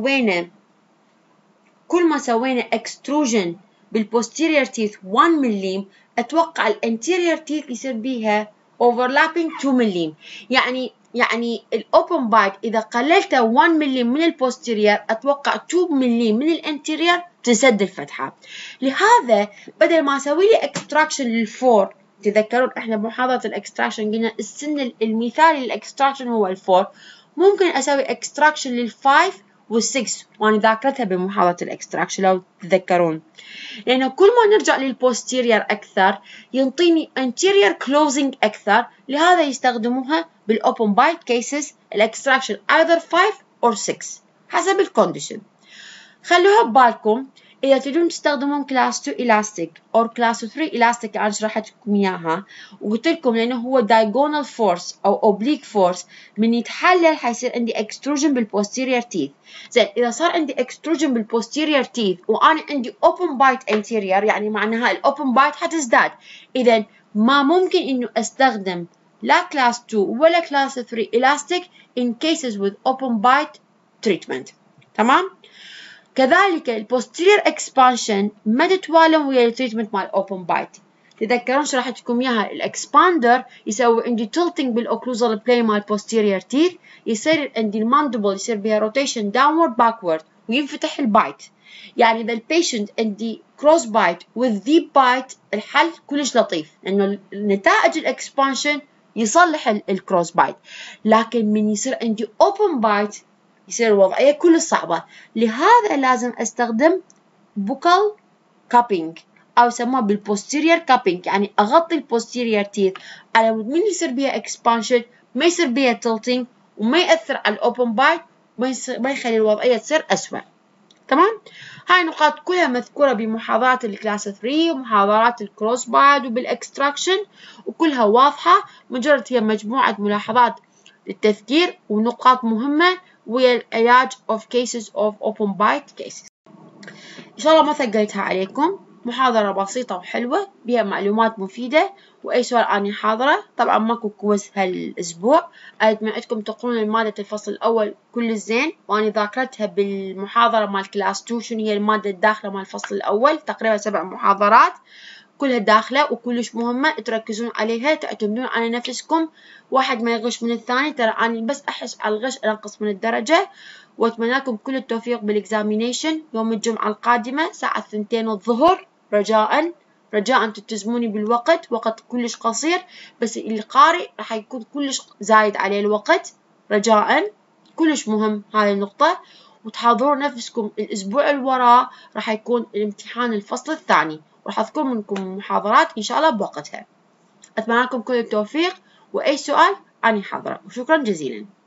ما سوينا إكستروجن بالبوستيريور تيث 1 ملم، أتوقع الانتيريور تيث يصير بيها overlapping 2 ملم. يعني يعني الأوبن بايت إذا قللته 1 ملي من البوستيرير أتوقع 2 ملي من الانتيرير تسد الفتحة. لهذا بدل ما أسوي لي اكستراكشن للفور، تذكرون احنا بمحاضرة الاكستراكشن قلنا السن المثالي للاكستراكشن هو الفور، ممكن أسوي اكستراكشن للفايف والسكس، وأنا ذاكرتها بمحاضرة الاكستراكشن لو تتذكرون، لأنه كل ما نرجع للبوستيرير أكثر ينطيني anterior closing أكثر، لهذا يستخدموها بالopen bite cases الاكستراكشن either 5 or 6 حسب الكونديشن. خلوها ببالكم إذا تريدون تستخدمون كلاس 2 elastic أو كلاس 3 elastic أنا شرحت لكم إياها وقلت لكم لأنه هو diagonal force أو oblique force من يتحلل حيصير عندي extrusion بالposterior teeth. زين إذا صار عندي extrusion بالposterior teeth وأنا عندي open bite anterior يعني معناها الopen bite حتزداد، إذا ما ممكن إنه أستخدم لا كلاس 2 ولا كلاس 3 elastic in cases with open bite treatment. تمام؟ كذلك البوستيرير اكسبانشن ما تتوالم ويا التريتمنت مال اوبن بايت. تذكرون شرحت لكم اياها، الاكسباندر يسوي عندي تلتنج بالاوكلوزال بلاي مال posterior teeth، يصير عندي الماندبل يصير بها روتيشن داونورد باكورد وينفتح البايت. يعني اذا البيشنت عندي كروس بايت with deep بايت الحل كلش لطيف لانه نتائج الاكسبانشن يصلح الكروس بايت، لكن من يصير عندي اوبن بايت يصير الوضعية كلش صعبة. لهذا لازم استخدم buccal cupping أو يسموها بالposterior cupping، يعني أغطي الposterior teeth على مود من يصير بيها expansion ما يصير بيها tilting وما يأثر على الأوبن بايت ما يخلي الوضعية تصير أسوأ. تمام؟ هاي النقاط كلها مذكورة بمحاضرات الكلاس 3 ومحاضرات الكروس بايت وبالإكستراكشن وكلها واضحة، مجرد هي مجموعة ملاحظات للتذكير ونقاط مهمة ويا العلاج of cases of open bite cases. إن شاء الله ما ثقلتها عليكم، محاضرة بسيطة وحلوة بها معلومات مفيدة، وأي سؤال أنا حاضرة. طبعا ماكو كويز هالأسبوع، أتمنى عندكم تقرون مادة الفصل الأول كل زين، وأنا ذاكرتها بالمحاضرة مال كلاس 2 شنو هي المادة الداخلة مال الفصل الأول، تقريبا 7 محاضرات كلها داخلة وكلش مهمة تركزون عليها، تعتمدون على نفسكم، واحد ما يغش من الثاني، ترى أنا بس أحس على الغش أنقص من الدرجة. وأتمنى لكم كل التوفيق بالإكزامينيشن يوم الجمعة القادمة الساعة 2 الظهر، رجاء تلتزموني بالوقت، وقت كلش قصير بس القارئ راح يكون كلش زايد عليه الوقت، رجاء كلش مهم هاي النقطة. وتحضرون نفسكم الأسبوع اللي وراه راح يكون الامتحان الفصل الثاني، وراح أذكر منكم محاضرات إن شاء الله بوقتها. أتمنى لكم كل التوفيق، وأي سؤال أنا حاضرة، وشكرا جزيلا.